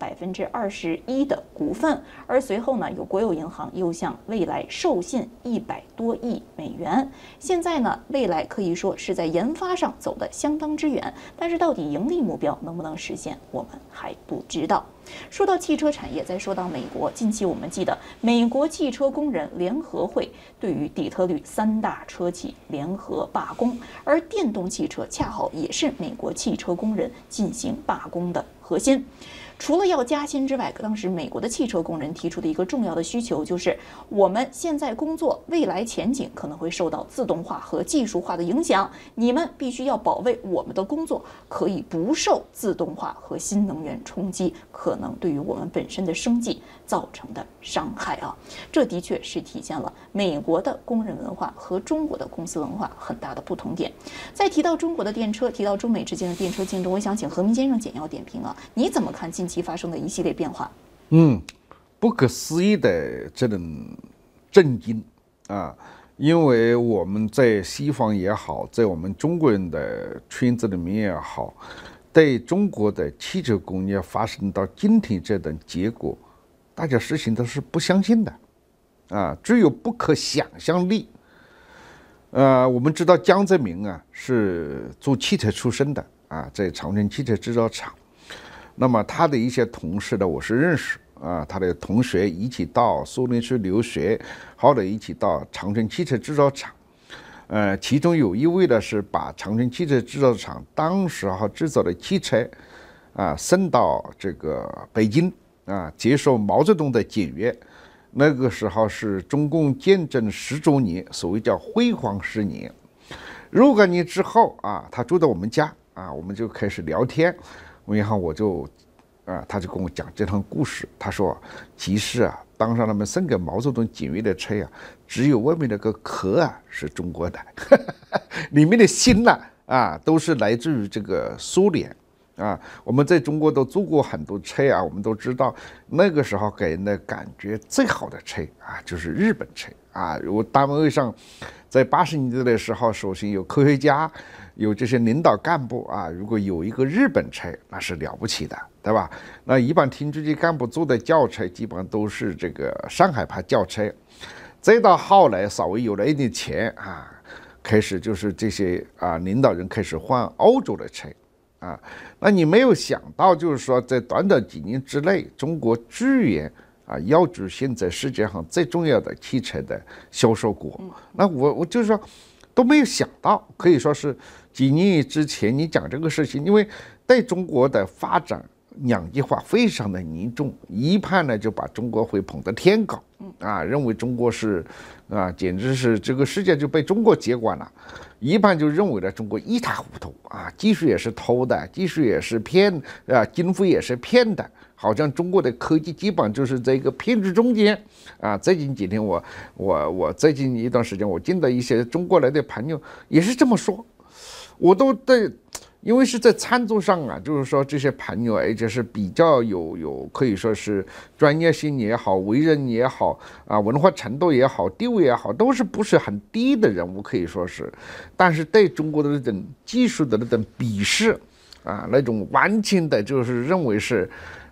Speaker 1: 21%的股份，而随后呢，有国有银行又向蔚来授信100多亿美元。现在呢，蔚来可以说是在研发上走得相当之远，但是到底盈利目标能不能实现，我们还不知道。说到汽车产业，再说到美国，近期我们记得美国汽车工人联合会对于底特律3大车企联合罢工，而电动汽车恰好也是美国汽车工人进行罢工的核心。除了要加薪之外，当时美国的汽车工人提出的一个重要的需求就是，我们现在工作未来前景可能会受到自动化和技术化的影响，你们必须要保卫我们的工作可以不受自动化和新能源冲击可能对于我们本身的生计造成的伤害啊。这的确是体现了美国的工人文化和中国的公司文化很大的不同点。再提到中国的电车，提到中美之间的电车竞争，我想请何明先生简要点评啊，你怎么看近期发生的一系列变化？
Speaker 2: 不可思议的这种震惊啊！因为我们在西方也好，在我们中国人的圈子里面也好，对中国的汽车工业发生到今天这种结果，大家实行都是不相信的啊，只有不可想象力。我们知道江泽民啊是做汽车出身的啊，在长春汽车制造厂。那么他的一些同事呢，我是认识啊，他的同学一起到苏联去留学，后来一起到长春汽车制造厂。其中有一位呢是把长春汽车制造厂当时制造的汽车送到这个北京啊，接受毛泽东的检阅。那个时候是中共建政10周年，所谓叫辉煌10年。若干年之后啊，他住到我们家啊，我们就开始聊天。然后他就跟我讲这趟故事。他说，其实啊，当时他们送给毛泽东检阅的车啊，只有外面那个壳啊是中国的，里面的芯都是来自于这个苏联啊。我们在中国都做过很多车啊，我们都知道那个时候给人的感觉最好的车啊，就是日本车啊。我单位上在80年代的时候，首先有科学家。有这些领导干部啊，如果有一个日本车，那是了不起的，对吧？那一般厅局级干部坐的轿车，基本上都是这个上海牌轿车。再到后来稍微有了一点钱啊，开始就是这些领导人开始换欧洲的车啊。那你没有想到，就是说在短短几年之内，中国居然要居现在世界上最重要的汽车的销售国。那我就是说。都没有想到，可以说是几年之前你讲这个事情，因为对中国的发展两极化非常的严重，一派呢就把中国会捧得天高认为中国是简直是这个世界就被中国接管了，一派就认为呢中国一塌糊涂技术也是偷的，技术也是骗经费也是骗的，好像中国的科技基本就是在一个骗局中间最近几天我最近一段时间我见到一些中国来的朋友也是这么说，我都对。因为是在餐桌上就是说这些朋友而且是比较有可以说是专业性也好，为人也好文化程度也好，地位也好，都是不是很低的人物，可以说是，但是对中国的那种技术的那种鄙视那种完全的就是认为是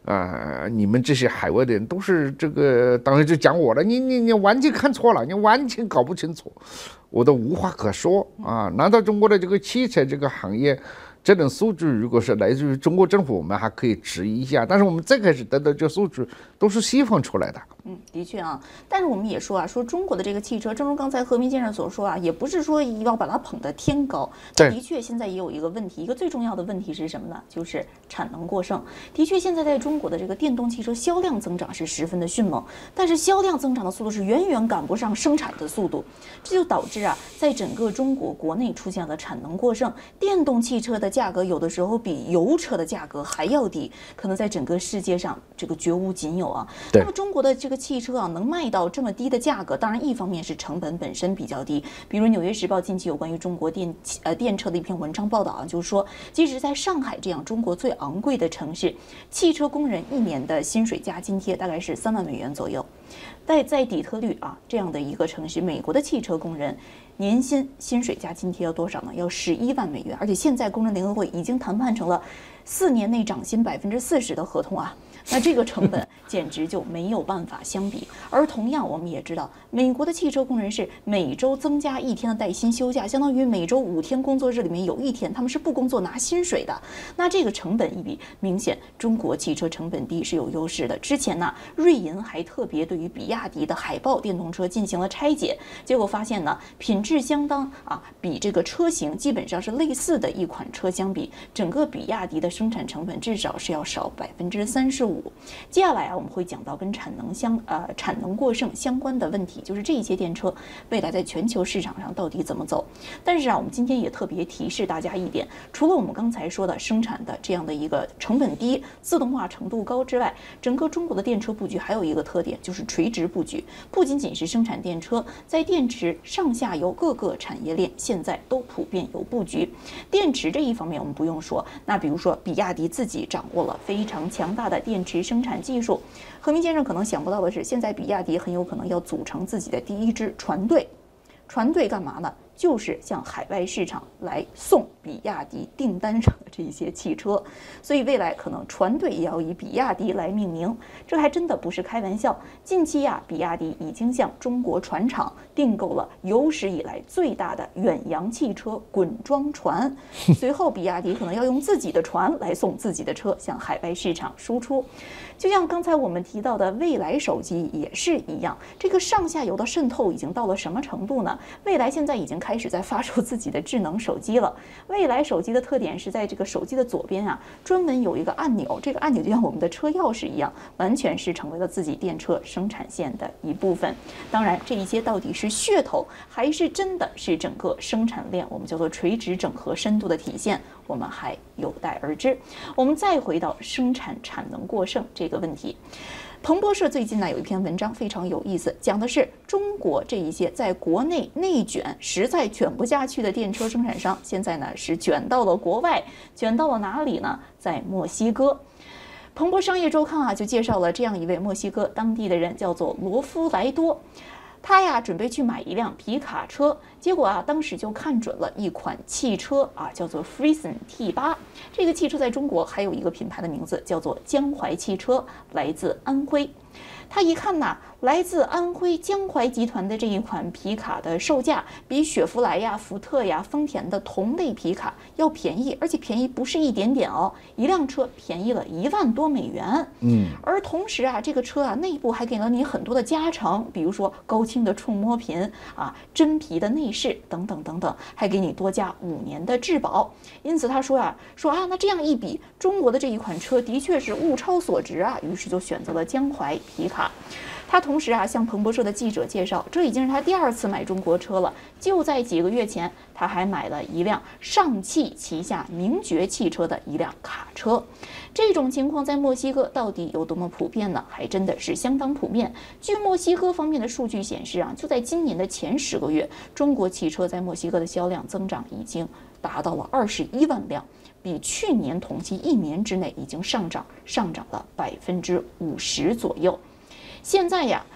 Speaker 2: 你们这些海外的人都是这个，当然就讲我了，你完全看错了，你完全搞不清楚，我都无话可说啊！难道中国的这个汽车这个行业？这种数据如果是来自于中国政府，我们还可以质疑一下，但是我们最开始得到这数据都是西方出来的。
Speaker 1: 的确啊，但是我们也说说中国的这个汽车，正如刚才何明先生所说也不是说要把它捧得天高。的确，现在也有一个问题，一个最重要的问题是什么呢？就是产能过剩。的确，现在在中国的这个电动汽车销量增长是十分的迅猛，但是销量增长的速度是远远赶不上生产的速度，这就导致在整个中国国内出现了产能过剩，电动汽车的价格有的时候比油车的价格还要低，可能在整个世界上这个绝无仅有那么中国的这个汽车能卖到这么低的价格，当然一方面是成本本身比较低，比如《纽约时报》近期有关于中国电车的一篇文章报道就是说，即使在上海这样中国最昂贵的城市，汽车工人1年的薪水加津贴大概是3万美元左右。在底特律这样的一个城市，美国的汽车工人年薪水加津贴要多少呢？要11万美元，而且现在工人联合会已经谈判成了4年内涨薪40%的合同那这个成本简直就没有办法相比。而同样我们也知道，美国的汽车工人是每周增加1天的带薪休假，相当于每周5天工作日里面有1天他们是不工作拿薪水的。那这个成本一比，明显中国汽车成本低是有优势的。之前瑞银还特别对于比亚迪的海豹电动车进行了拆解，结果发现品质相当比这个车型基本上是类似的一款车相比，整个比亚迪的生产成本至少是要少35%。接下来我们会讲到跟产能过剩相关的问题，就是这些电车未来在全球市场上到底怎么走。但是我们今天也特别提示大家一点，除了我们刚才说的生产的这样的一个成本低、自动化程度高之外，整个中国的电车布局还有一个特点，就是垂直布局。不仅仅是生产电车，在电池上下游各个产业链现在都普遍有布局。电池这一方面我们不用说，那比如说比亚迪自己掌握了非常强大的电池生产技术。何明先生可能想不到的是，现在比亚迪很有可能要组成自己的第一支船队。船队干嘛呢？就是向海外市场来送比亚迪订单上的这些汽车，所以未来可能船队也要以比亚迪来命名，这还真的不是开玩笑。近期比亚迪已经向中国船厂订购了有史以来最大的远洋汽车滚装船，随后比亚迪可能要用自己的船来送自己的车向海外市场输出。就像刚才我们提到的蔚来手机也是一样，这个上下游的渗透已经到了什么程度呢？蔚来现在已经开始在发售自己的智能手机了。蔚来手机的特点是在这个手机的左边专门有一个按钮，这个按钮就像我们的车钥匙一样，完全是成为了自己电车生产线的一部分。当然，这一些到底是噱头，还是真的是整个生产链我们叫做垂直整合深度的体现，我们还有待而知。我们再回到生产产能过剩这个问题。彭博社最近有一篇文章非常有意思，讲的是中国这一些在国内内卷实在卷不下去的电车生产商，现在是卷到了国外，卷到了哪里呢？在墨西哥。彭博商业周刊就介绍了这样一位墨西哥当地的人，叫做罗夫莱多。他准备去买一辆皮卡车，结果当时就看准了一款汽车叫做 Friesen T8。这个汽车在中国还有一个品牌的名字叫做江淮汽车，来自安徽。他一看来自安徽江淮集团的这一款皮卡的售价比雪佛兰福特丰田的同类皮卡要便宜，而且便宜不是一点点一辆车便宜了1万多美元。而同时这个车内部还给了你很多的加成，比如说高清的触摸屏真皮的内饰等等等等，还给你多加5年的质保。因此他说那这样一比，中国的这一款车的确是物超所值于是就选择了江淮皮卡。他同时向彭博社的记者介绍，这已经是他第2次买中国车了。就在几个月前，他还买了一辆上汽旗下名爵汽车的一辆卡车。这种情况在墨西哥到底有多么普遍呢？还真的是相当普遍。据墨西哥方面的数据显示就在今年的前10个月，中国汽车在墨西哥的销量增长已经达到了21万辆，比去年同期1年之内已经上涨了50%左右。现在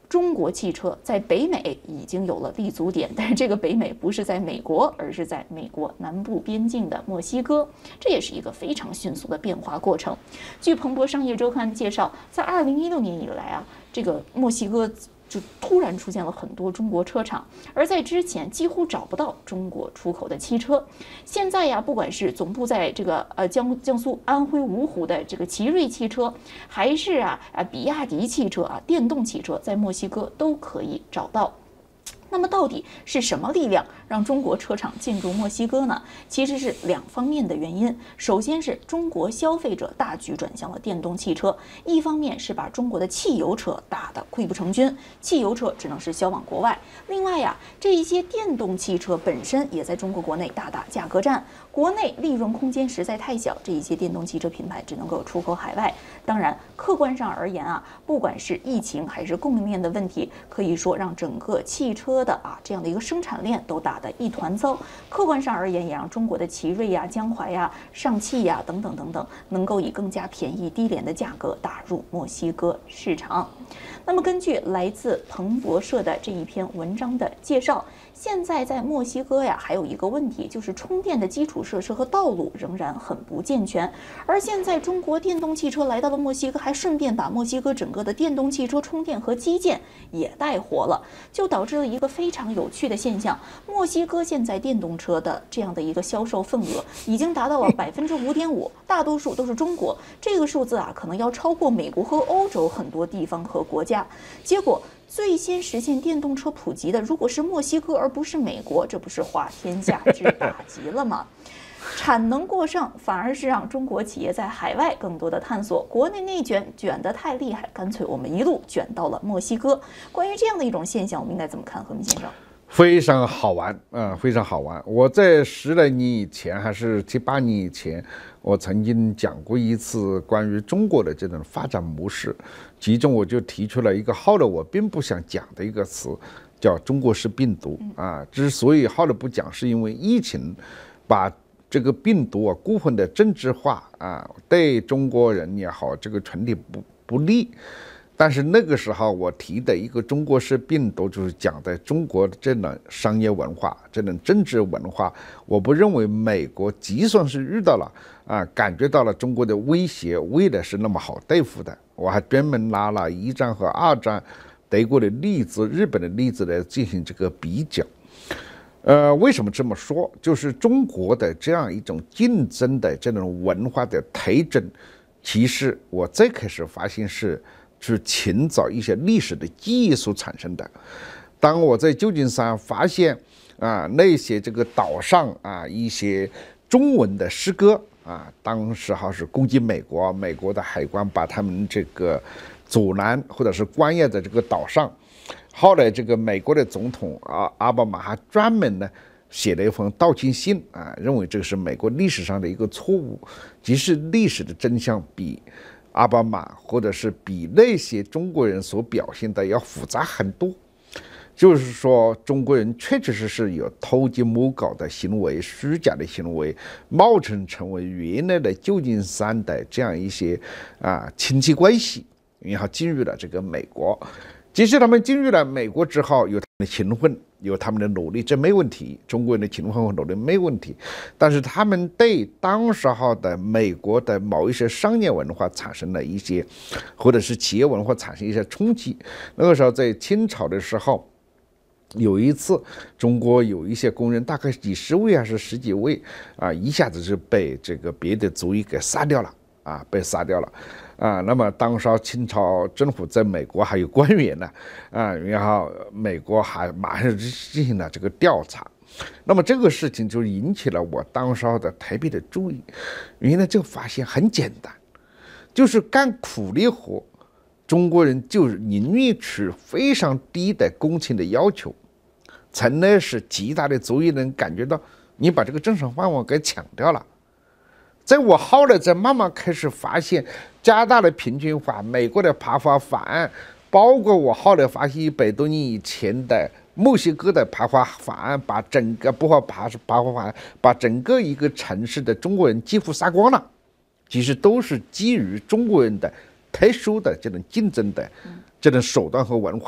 Speaker 1: 中国汽车在北美已经有了立足点，但是这个北美不是在美国，而是在美国南部边境的墨西哥，这也是一个非常迅速的变化过程。据彭博商业周刊介绍，在2016年以来啊，这个墨西哥就突然出现了很多中国车厂，而在之前几乎找不到中国出口的汽车。现在呀，不管是总部在这个江苏安徽芜湖的这个奇瑞汽车，还是比亚迪汽车电动汽车，在墨西哥都可以找到。那么到底是什么力量让中国车厂进入墨西哥呢？其实是2方面的原因。首先是中国消费者大举转向了电动汽车，一方面是把中国的汽油车打得溃不成军，汽油车只能是销往国外。另外呀，这一些电动汽车本身也在中国国内大打价格战，国内利润空间实在太小，这一些电动汽车品牌只能够出口海外。当然，客观上而言不管是疫情还是供应链的问题，可以说让整个汽车的这样的一个生产链都打得一团糟。客观上而言，也让中国的奇瑞江淮上汽等等等等，能够以更加便宜低廉的价格打入墨西哥市场。那么根据来自彭博社的这一篇文章的介绍，现在在墨西哥还有一个问题，就是充电的基础设施和道路仍然很不健全。而现在中国电动汽车来到了墨西哥，还顺便把墨西哥整个的电动汽车充电和基建也带活了，就导致了一个非常有趣的现象：墨西哥现在电动车的这样的一个销售份额已经达到了5.5%，大多数都是中国。这个数字可能要超过美国和欧洲很多地方和国家。结果最先实现电动车普及的，如果是墨西哥而不是美国，这不是滑天下之大稽了吗？产能过剩反而是让中国企业在海外更多的探索，国内内卷得太厉害，干脆我们一路卷到了墨西哥。关于这样的一种现象，我们应该怎么看，何明先生？
Speaker 2: 非常好玩非常好玩。我在10来年以前，还是7、8年以前，我曾经讲过一次关于中国的这种发展模式，其中我就提出了一个后来我并不想讲的一个词，叫中国式病毒之所以后来不讲，是因为疫情把这个病毒过分的政治化对中国人也好，这个群体不利。但是那个时候我提的一个中国式病毒，就是讲的中国的这种商业文化、这种政治文化，我不认为美国就算是遇到了感觉到了中国的威胁，未来是那么好对付的。我还专门拿了1战和2战德国的例子、日本的例子来进行这个比较。为什么这么说？就是中国的这样一种竞争的这种文化的特征，其实我最开始发现是寻找一些历史的记忆所产生的。当我在旧金山发现那些这个岛上一些中文的诗歌当时是攻击美国，美国的海关把他们这个阻拦或者是关押在这个岛上。后来这个美国的总统奥巴马还专门呢写了一封道歉信认为这个是美国历史上的一个错误。即使历史的真相比奥巴马或者是比那些中国人所表现的要复杂很多，就是说中国人确确实实有偷鸡摸狗的行为、虚假的行为，冒充成为原来的旧金山的这样一些亲戚关系，然后进入了这个美国。即使他们进入了美国之后，有他们的勤奋，有他们的努力，这没问题。中国人的勤奋和努力没问题，但是他们对当时候的美国的某一些商业文化产生了一些，或者是企业文化产生一些冲击。那个时候在清朝的时候，有一次中国有一些工人，大概几十位还是10几位一下子就被这个别的族裔给杀掉了被杀掉了。那么当时清朝政府在美国还有官员呢然后美国还马上进行了这个调查。那么这个事情就引起了我当时的特别的注意。原来就发现很简单，就是干苦力活，中国人就是宁愿取非常低的工钱的要求，从而使其他的族裔人感觉到你把这个正常饭碗给抢掉了。在我后来才慢慢开始发现，加大了平均法、美国的排华法案，包括我后来发现100多年以前的墨西哥的排华法案，把整个排华法案把整个一个城市的中国人几乎杀光了，其实都是基于中国人的特殊的这种竞争的这种手段和文化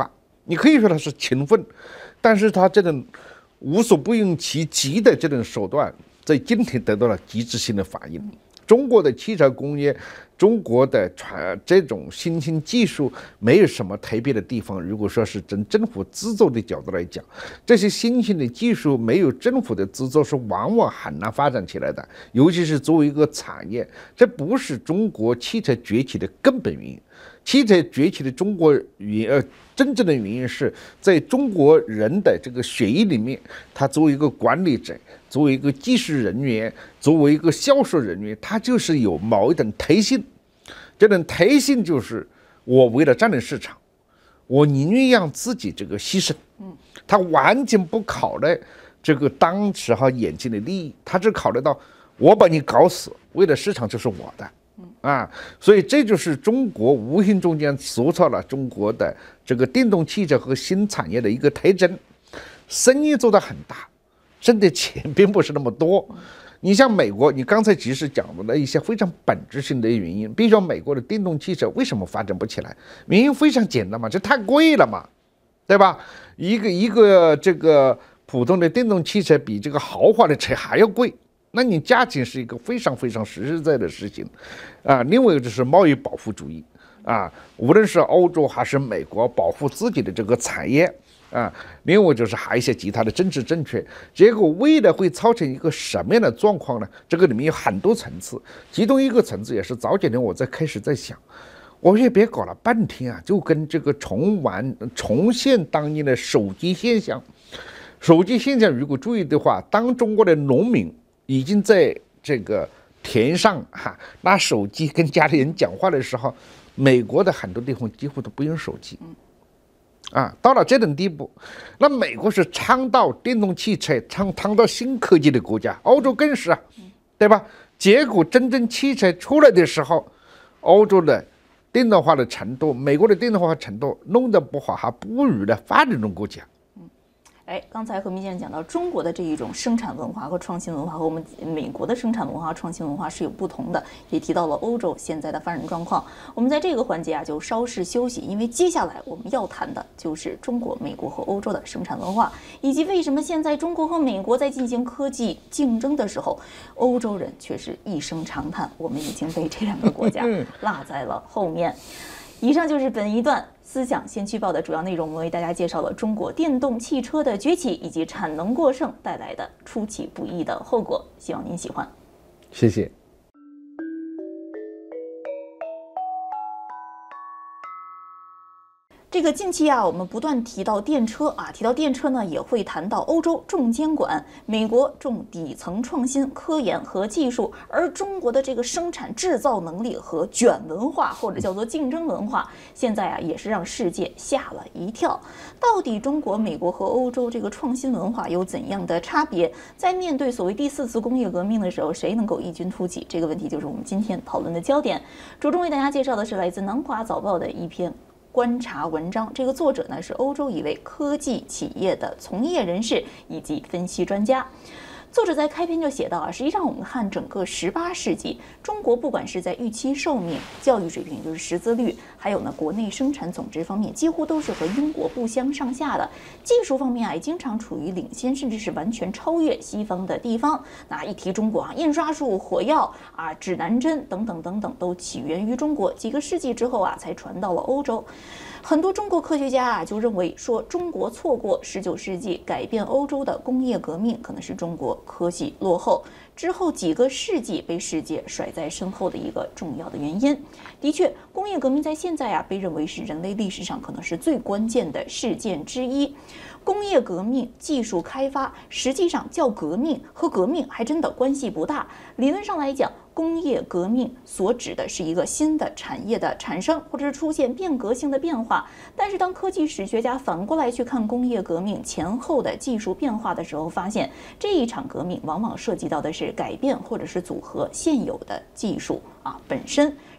Speaker 2: 你可以说他是勤奋，但是他这种无所不用其极的这种手段，在今天得到了极致性的反应。中国的汽车工业，中国的这种新兴技术没有什么特别的地方。如果说是从政府资助的角度来讲，这些新兴的技术没有政府的资助是往往很难发展起来的，尤其是作为一个产业，这不是中国汽车崛起的根本原因。汽车崛起的真正的原因是在中国人的这个血液里面，他作为一个管理者，作为一个技术人员，作为一个销售人员，他就是有某一种特性。这种特性就是我为了占领市场，我宁愿让自己这个牺牲。他完全不考虑这个当时眼前的利益，他只考虑到我把你搞死，为了市场就是我的。所以这就是中国无形中间塑造了中国的这个电动汽车和新产业的一个特征。生意做得很大，挣的钱并不是那么多。你像美国，你刚才其实讲的一些非常本质性的原因，比如说美国的电动汽车为什么发展不起来？原因非常简单嘛，这太贵了嘛，对吧？一个这个普通的电动汽车比这个豪华的车还要贵。那你价钱是一个非常非常实在的事情，另外一个就是贸易保护主义，无论是欧洲还是美国，保护自己的这个产业，另外就是还有一些其他的政治正确，结果为了会造成一个什么样的状况呢？这个里面有很多层次，其中一个层次也是早几年我开始在想，我也别搞了半天就跟这个重现当年的手机现象。手机现象如果注意的话，当中国的农民已经在这个田上拿手机跟家里人讲话的时候，美国的很多地方几乎都不用手机，到了这种地步，那美国是倡导电动汽车、倡导新科技的国家，欧洲更是对吧？结果真正汽车出来的时候，欧洲的电动化的程度，美国的电动化程度弄得不好，还不如的发展中国家。
Speaker 1: 刚才何明先生讲到中国的这一种生产文化和创新文化和我们美国的生产文化、创新文化是有不同的，也提到了欧洲现在的发展状况。我们在这个环节就稍事休息，因为接下来我们要谈的就是中国、美国和欧洲的生产文化，以及为什么现在中国和美国在进行科技竞争的时候，欧洲人却是一声长叹，我们已经被这两个国家落在了后面。以上就是本一段思想先驱报的主要内容，我们为大家介绍了中国电动汽车的崛起以及产能过剩带来的出其不意的后果，希望您喜欢。
Speaker 2: 谢谢。
Speaker 1: 这个近期我们不断提到电车提到电车呢，也会谈到欧洲重监管，美国重底层创新、科研和技术，而中国的这个生产制造能力和卷文化或者叫做竞争文化，现在也是让世界吓了一跳。到底中国、美国和欧洲这个创新文化有怎样的差别？在面对所谓第4次工业革命的时候，谁能够异军突起？这个问题就是我们今天讨论的焦点。着重为大家介绍的是来自南华早报的一篇观察文章，这个作者呢是欧洲一位科技企业的从业人士以及分析专家。作者在开篇就写到实际上我们看整个18世纪，中国不管是在预期寿命、教育水平，也就是识字率，还有呢国内生产总值方面，几乎都是和英国不相上下的。技术方面也经常处于领先，甚至是完全超越西方的地方。那一提中国印刷术、火药指南针等等等等，都起源于中国，几个世纪之后才传到了欧洲。很多中国科学家就认为说，中国错过19世纪改变欧洲的工业革命，可能是中国科技落后之后几个世纪被世界甩在身后的一个重要的原因。的确，工业革命在现在被认为是人类历史上可能是最关键的事件之一。工业革命技术开发实际上叫革命和革命还真的关系不大。理论上来讲，工业革命所指的是一个新的产业的产生，或者是出现变革性的变化。但是当科技史学家反过来去看工业革命前后的技术变化的时候，发现这一场革命往往涉及到的是改变或者是组合现有的技术本身，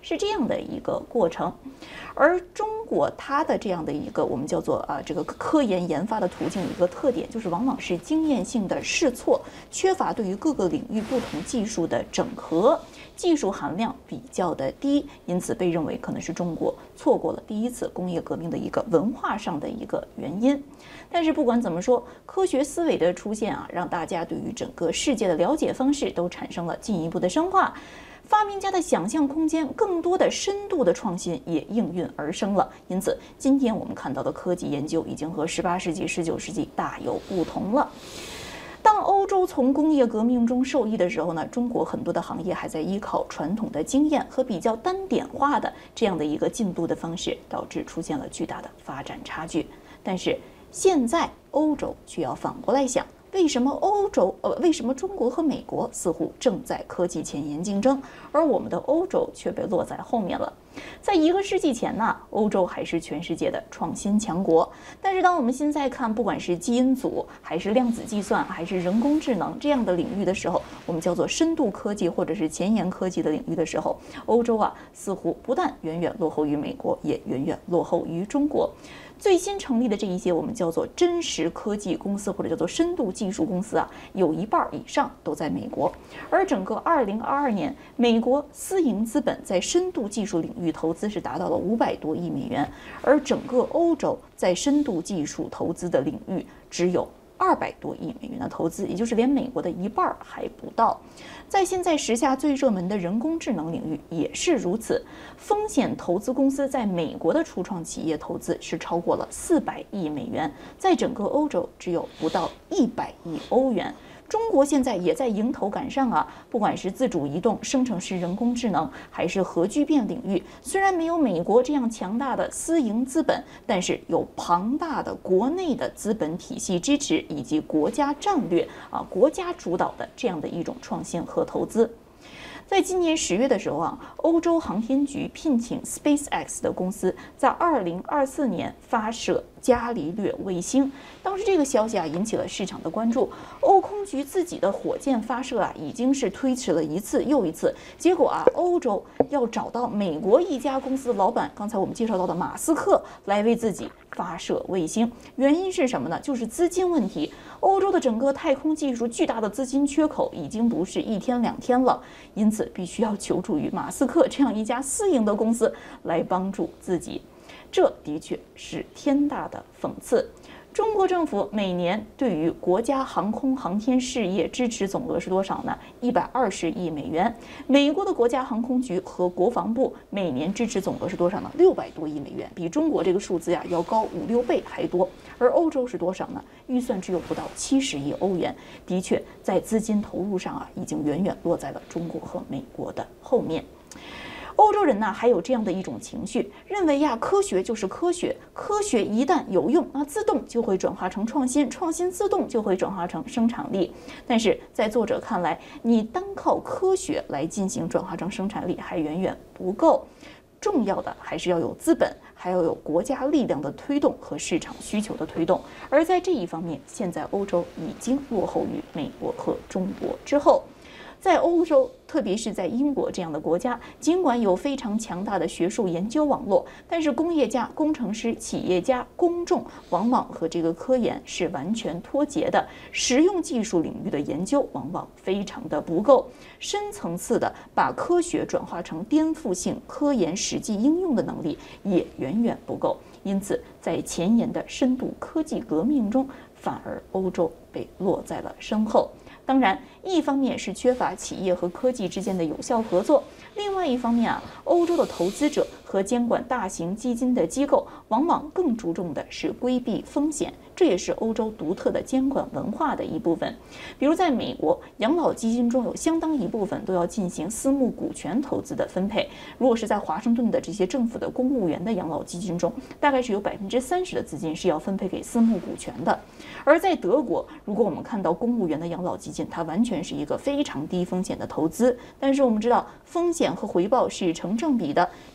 Speaker 1: 是这样的一个过程。而中国它的这样的一个我们叫做这个科研研发的途径，一个特点就是往往是经验性的试错，缺乏对于各个领域不同技术的整合，技术含量比较的低，因此被认为可能是中国错过了第一次工业革命的一个文化上的一个原因。但是不管怎么说，科学思维的出现让大家对于整个世界的了解方式都产生了进一步的深化。发明家的想象空间，更多的深度的创新也应运而生了。因此，今天我们看到的科技研究已经和18世纪、19世纪大有不同了。当欧洲从工业革命中受益的时候呢，中国很多的行业还在依靠传统的经验和比较单点化的这样的一个进步的方式，导致出现了巨大的发展差距。但是现在欧洲却要反过来想。为什么为什么中国和美国似乎正在科技前沿竞争，而我们的欧洲却被落在后面了？在1个世纪前呢，欧洲还是全世界的创新强国。但是当我们现在看，不管是基因组，还是量子计算，还是人工智能这样的领域的时候，我们叫做深度科技或者是前沿科技的领域的时候，欧洲似乎不但远远落后于美国，也远远落后于中国。最新成立的这一些我们叫做真实科技公司或者叫做深度技术公司有1半以上都在美国。而整个2022年，美国私营资本在深度技术领域投资是达到了500多亿美元，而整个欧洲在深度技术投资的领域只有200多亿美元的投资，也就是连美国的1半还不到。在现在时下最热门的人工智能领域也是如此，风险投资公司在美国的初创企业投资是超过了400亿美元，在整个欧洲只有不到100亿欧元。中国现在也在迎头赶上不管是自主移动、生成式人工智能，还是核聚变领域，虽然没有美国这样强大的私营资本，但是有庞大的国内的资本体系支持，以及国家战略国家主导的这样的一种创新和投资。在今年10月的时候欧洲航天局聘请 SpaceX 的公司在2024年发射伽利略卫星。当时这个消息引起了市场的关注。欧空局自己的火箭发射已经是推迟了一次又一次，结果欧洲要找到美国一家公司的老板，刚才我们介绍到的马斯克来为自己发射卫星。原因是什么呢？就是资金问题。欧洲的整个太空技术巨大的资金缺口已经不是1天2天了，因此必须要求助于马斯克这样一家私营的公司来帮助自己。这的确是天大的讽刺。中国政府每年对于国家航空航天事业支持总额是多少呢？120亿美元。美国的国家航空局和国防部每年支持总额是多少呢？600多亿美元，比中国这个数字要高5、6倍还多。而欧洲是多少呢？预算只有不到70亿欧元，的确在资金投入上已经远远落在了中国和美国的后面。欧洲人呢还有这样的一种情绪，认为科学就是科学，科学一旦有用自动就会转化成创新，创新自动就会转化成生产力。但是在作者看来，你单靠科学来进行转化成生产力还远远不够，重要的还是要有资本，还要有国家力量的推动和市场需求的推动。而在这一方面，现在欧洲已经落后于美国和中国之后。在欧洲，特别是在英国这样的国家，尽管有非常强大的学术研究网络，但是工业家、工程师、企业家、公众往往和这个科研是完全脱节的。实用技术领域的研究往往非常的不够，深层次的把科学转化成颠覆性科研实际应用的能力也远远不够。因此，在前沿的深度科技革命中，反而欧洲被落在了身后。当然，一方面是缺乏企业和科技之间的有效合作，另外一方面欧洲的投资者和监管大型基金的机构往往更注重的是规避风险，这也是欧洲独特的监管文化的一部分。比如在美国，养老基金中有相当一部分都要进行私募股权投资的分配。如果是在华盛顿的这些政府的公务员的养老基金中，大概是有30%的资金是要分配给私募股权的。而在德国，如果我们看到公务员的养老基金，它完全是一个非常低风险的投资。但是我们知道，风险和回报是成正比的。针对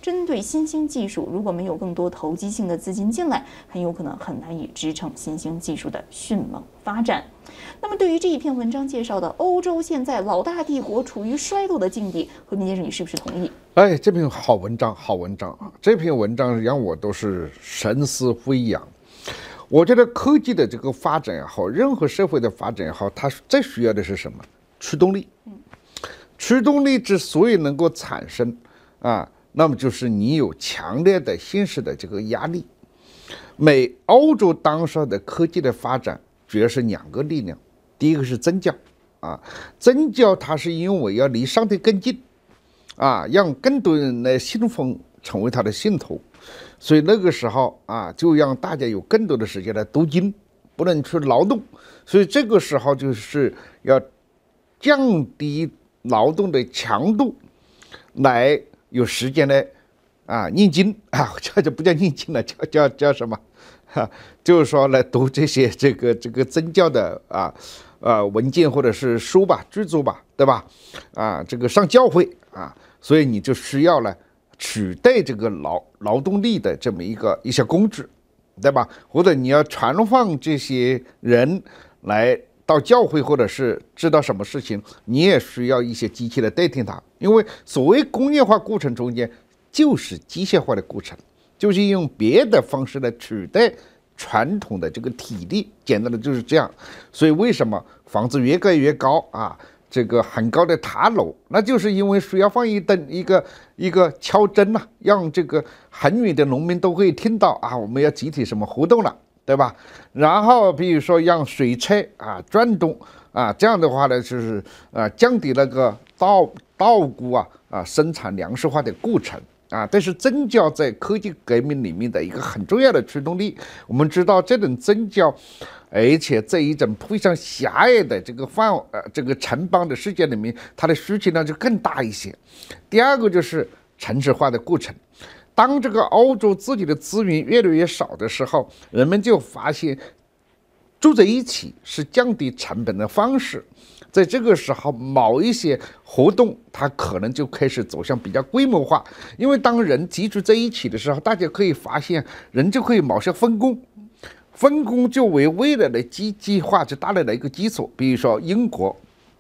Speaker 1: 新兴技术如果没有更多投机性的资金进来，很有可能很难以支撑新兴技术的迅猛发展。那么，对于这一篇文章介绍的欧洲现在老大帝国处于衰落的境地，和平先生，你是不是同意？
Speaker 2: 哎，这篇好文章，好文章啊！这篇文章让我都是神思飞扬。我觉得科技的这个发展也好，任何社会的发展也好，它最需要的是什么？驱动力。驱动力之所以能够产生啊，那么就是你有强烈的现实的这个压力。欧洲当时的科技的发展主要是两个力量，第一个是宗教啊，宗教它是因为要离上帝更近啊，让更多人来信奉成为他的信徒，所以那个时候啊，就让大家有更多的时间来读经，不能去劳动，所以这个时候就是要降低劳动的强度，来有时间来念经啊，这不叫念经了，叫什么？就是说来读这些这个宗教的文件或者是书吧、剧作吧，对吧？这个上教会啊，所以你就需要来取代这个劳动力的这么一些工具，对吧？或者你要传放这些人来到教会，或者是知道什么事情，你也需要一些机器来代替它。因为所谓工业化过程中间就是机械化的过程，就是用别的方式来取代传统的这个体力，简单的就是这样。所以为什么房子越盖越高啊？这个很高的塔楼，那就是因为需要放一个敲针呐，让这个很远的农民都可以听到啊，我们要集体什么活动了，对吧？然后比如说让水车转动啊，这样的话呢，就是降低那个稻谷生产粮食化的过程。这是宗教在科技革命里面的一个很重要的驱动力。我们知道这种宗教，而且在一种非常狭隘的这个城邦的世界里面，它的需求量就更大一些。第二个就是城市化的过程。当这个欧洲自己的资源越来越少的时候，人们就发现住在一起是降低成本的方式。在这个时候，某一些活动它可能就开始走向比较规模化，因为当人集中在一起的时候，大家可以发现人就可以某些分工就为未来的机械化就带来了一个基础。比如说英国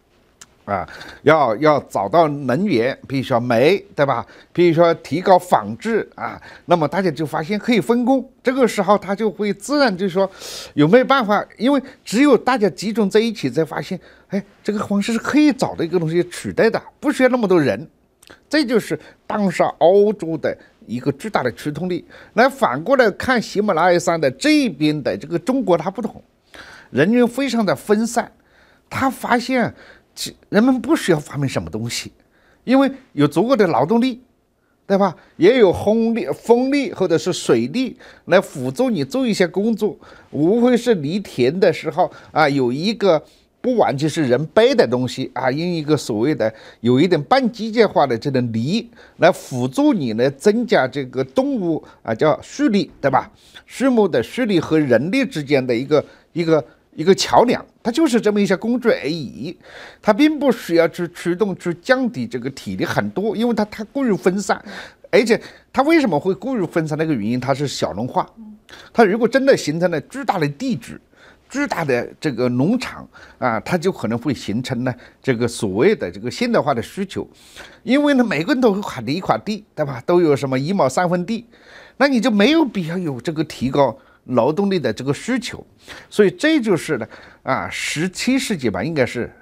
Speaker 2: 要找到能源，比如说煤，对吧？比如说提高纺织那么大家就发现可以分工。这个时候他就会自然就说有没有办法，因为只有大家集中在一起，才发现这个方式是可以找到一个东西取代的，不需要那么多人。这就是当时欧洲的一个巨大的驱动力。那反过来看喜马拉雅山的这边的这个中国，它不同，人员非常的分散，他发现人们不需要发明什么东西，因为有足够的劳动力，对吧？也有风力或者是水力来辅助你做一些工作，无非是犁田的时候有一个不完全是人背的东西用一个所谓的有一点半机械化的这种犁来辅助你来增加这个动物叫畜力，对吧？畜牧的畜力和人力之间的一个桥梁，它就是这么一些工具而已，它并不需要去驱动去降低这个体力很多，因为它过于分散。而且它为什么会过于分散？那个原因它是小农化，它如果真的形成了巨大的地址、巨大的这个农场它就可能会形成呢这个所谓的这个现代化的需求。因为呢每个人都有一块地，对吧？都有什么1亩3分地，那你就没有必要有这个提高劳动力的这个需求。所以这就是呢17世纪吧，应该是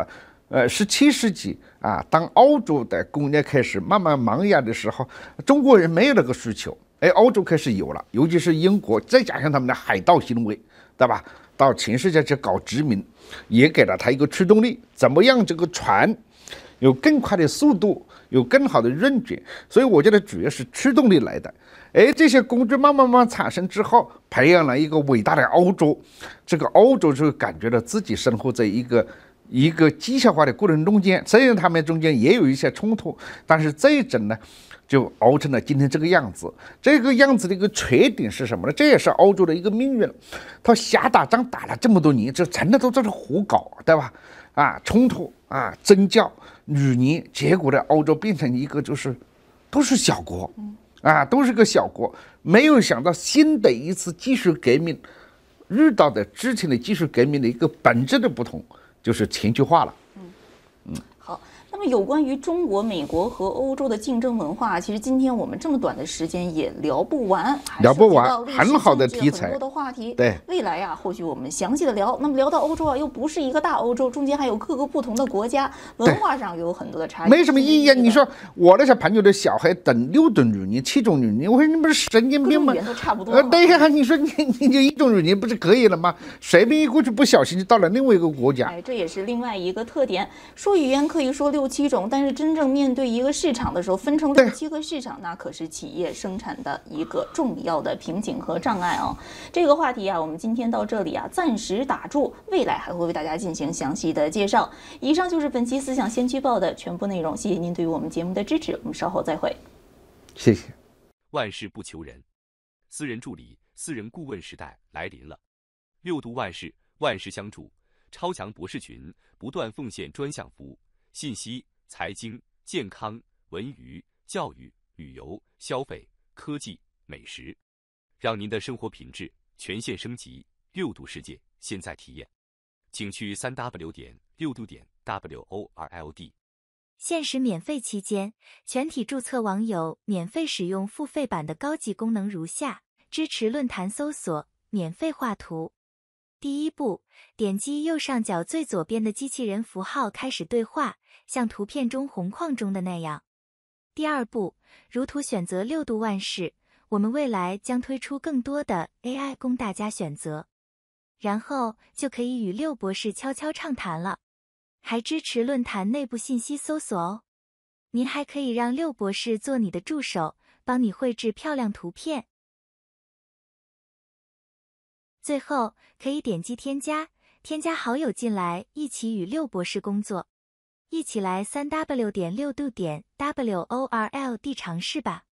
Speaker 2: 17世纪当欧洲的工业开始慢慢萌芽的时候，中国人没有那个需求，欧洲开始有了，尤其是英国，再加上他们的海盗行为，对吧？到全世界去搞殖民，也给了他一个驱动力，怎么样这个船有更快的速度，有更好的运转。所以我觉得主要是驱动力来的。这些工具慢慢产生之后，培养了一个伟大的欧洲。这个欧洲就感觉到自己生活在一个机械化的过程中间，虽然他们中间也有一些冲突，但是这一整呢就熬成了今天这个样子。这个样子的一个缺点是什么呢？这也是欧洲的一个命运。他瞎打仗打了这么多年，这真的都是胡搞，对吧？冲突宗教语言，结果呢欧洲变成一个就是都是小国啊，都是个小国。没有想到新的一次技术革命遇到的之前的技术革命的一个本质的不同，就是全球化了。
Speaker 1: 好，那么有关于中国、美国和欧洲的竞争文化，其实今天我们这么短的时间也聊不完，
Speaker 2: 聊不完，很好的题材，
Speaker 1: 很多的话题。
Speaker 2: 对，
Speaker 1: 未来呀，或许我们详细的聊。那么聊到欧洲啊，又不是一个大欧洲，中间还有各个不同的国家，文化上又有很多的差异，
Speaker 2: 没什么意义啊！你说我那些朋友的小孩等6种语言、7种语言，我说你不是神经病吗？
Speaker 1: 语言都差不多。
Speaker 2: 对呀，你说你就1种语言不是可以了吗？随便一过去，不小心就到了另外一个国家。
Speaker 1: 哎，这也是另外一个特点。说语言可以说6、7种，但是真正面对一个市场的时候，分成6、7个市场，那可是企业生产的一个重要的瓶颈和障碍啊。这个话题啊，我们今天到这里啊，暂时打住，未来还会为大家进行详细的介绍。以上就是本期思想先驱报的全部内容，谢谢您对于我们节目的支持，我们稍后再会。
Speaker 2: 谢谢。
Speaker 3: 万事不求人，私人助理、私人顾问时代来临了。6度万事，万事相助，超强博士群不断奉献专项服务，信息、财经、健康、文娱、教育、旅游、消费、科技、美食，让您的生活品质全线升级。6度世界，现在体验，请去3w.6度.world。
Speaker 4: 限时免费期间，全体注册网友免费使用付费版的高级功能如下：支持论坛搜索，免费画图。第一步，点击右上角最左边的机器人符号开始对话，像图片中红框中的那样。第二步，如图选择6度万事，我们未来将推出更多的 AI 供大家选择。然后就可以与6博士悄悄畅谈了。还支持论坛内部信息搜索哦。您还可以让6博士做你的助手，帮你绘制漂亮图片。最后可以点击添加好友进来，一起与6博士工作。一起来3w.6度.world尝试吧。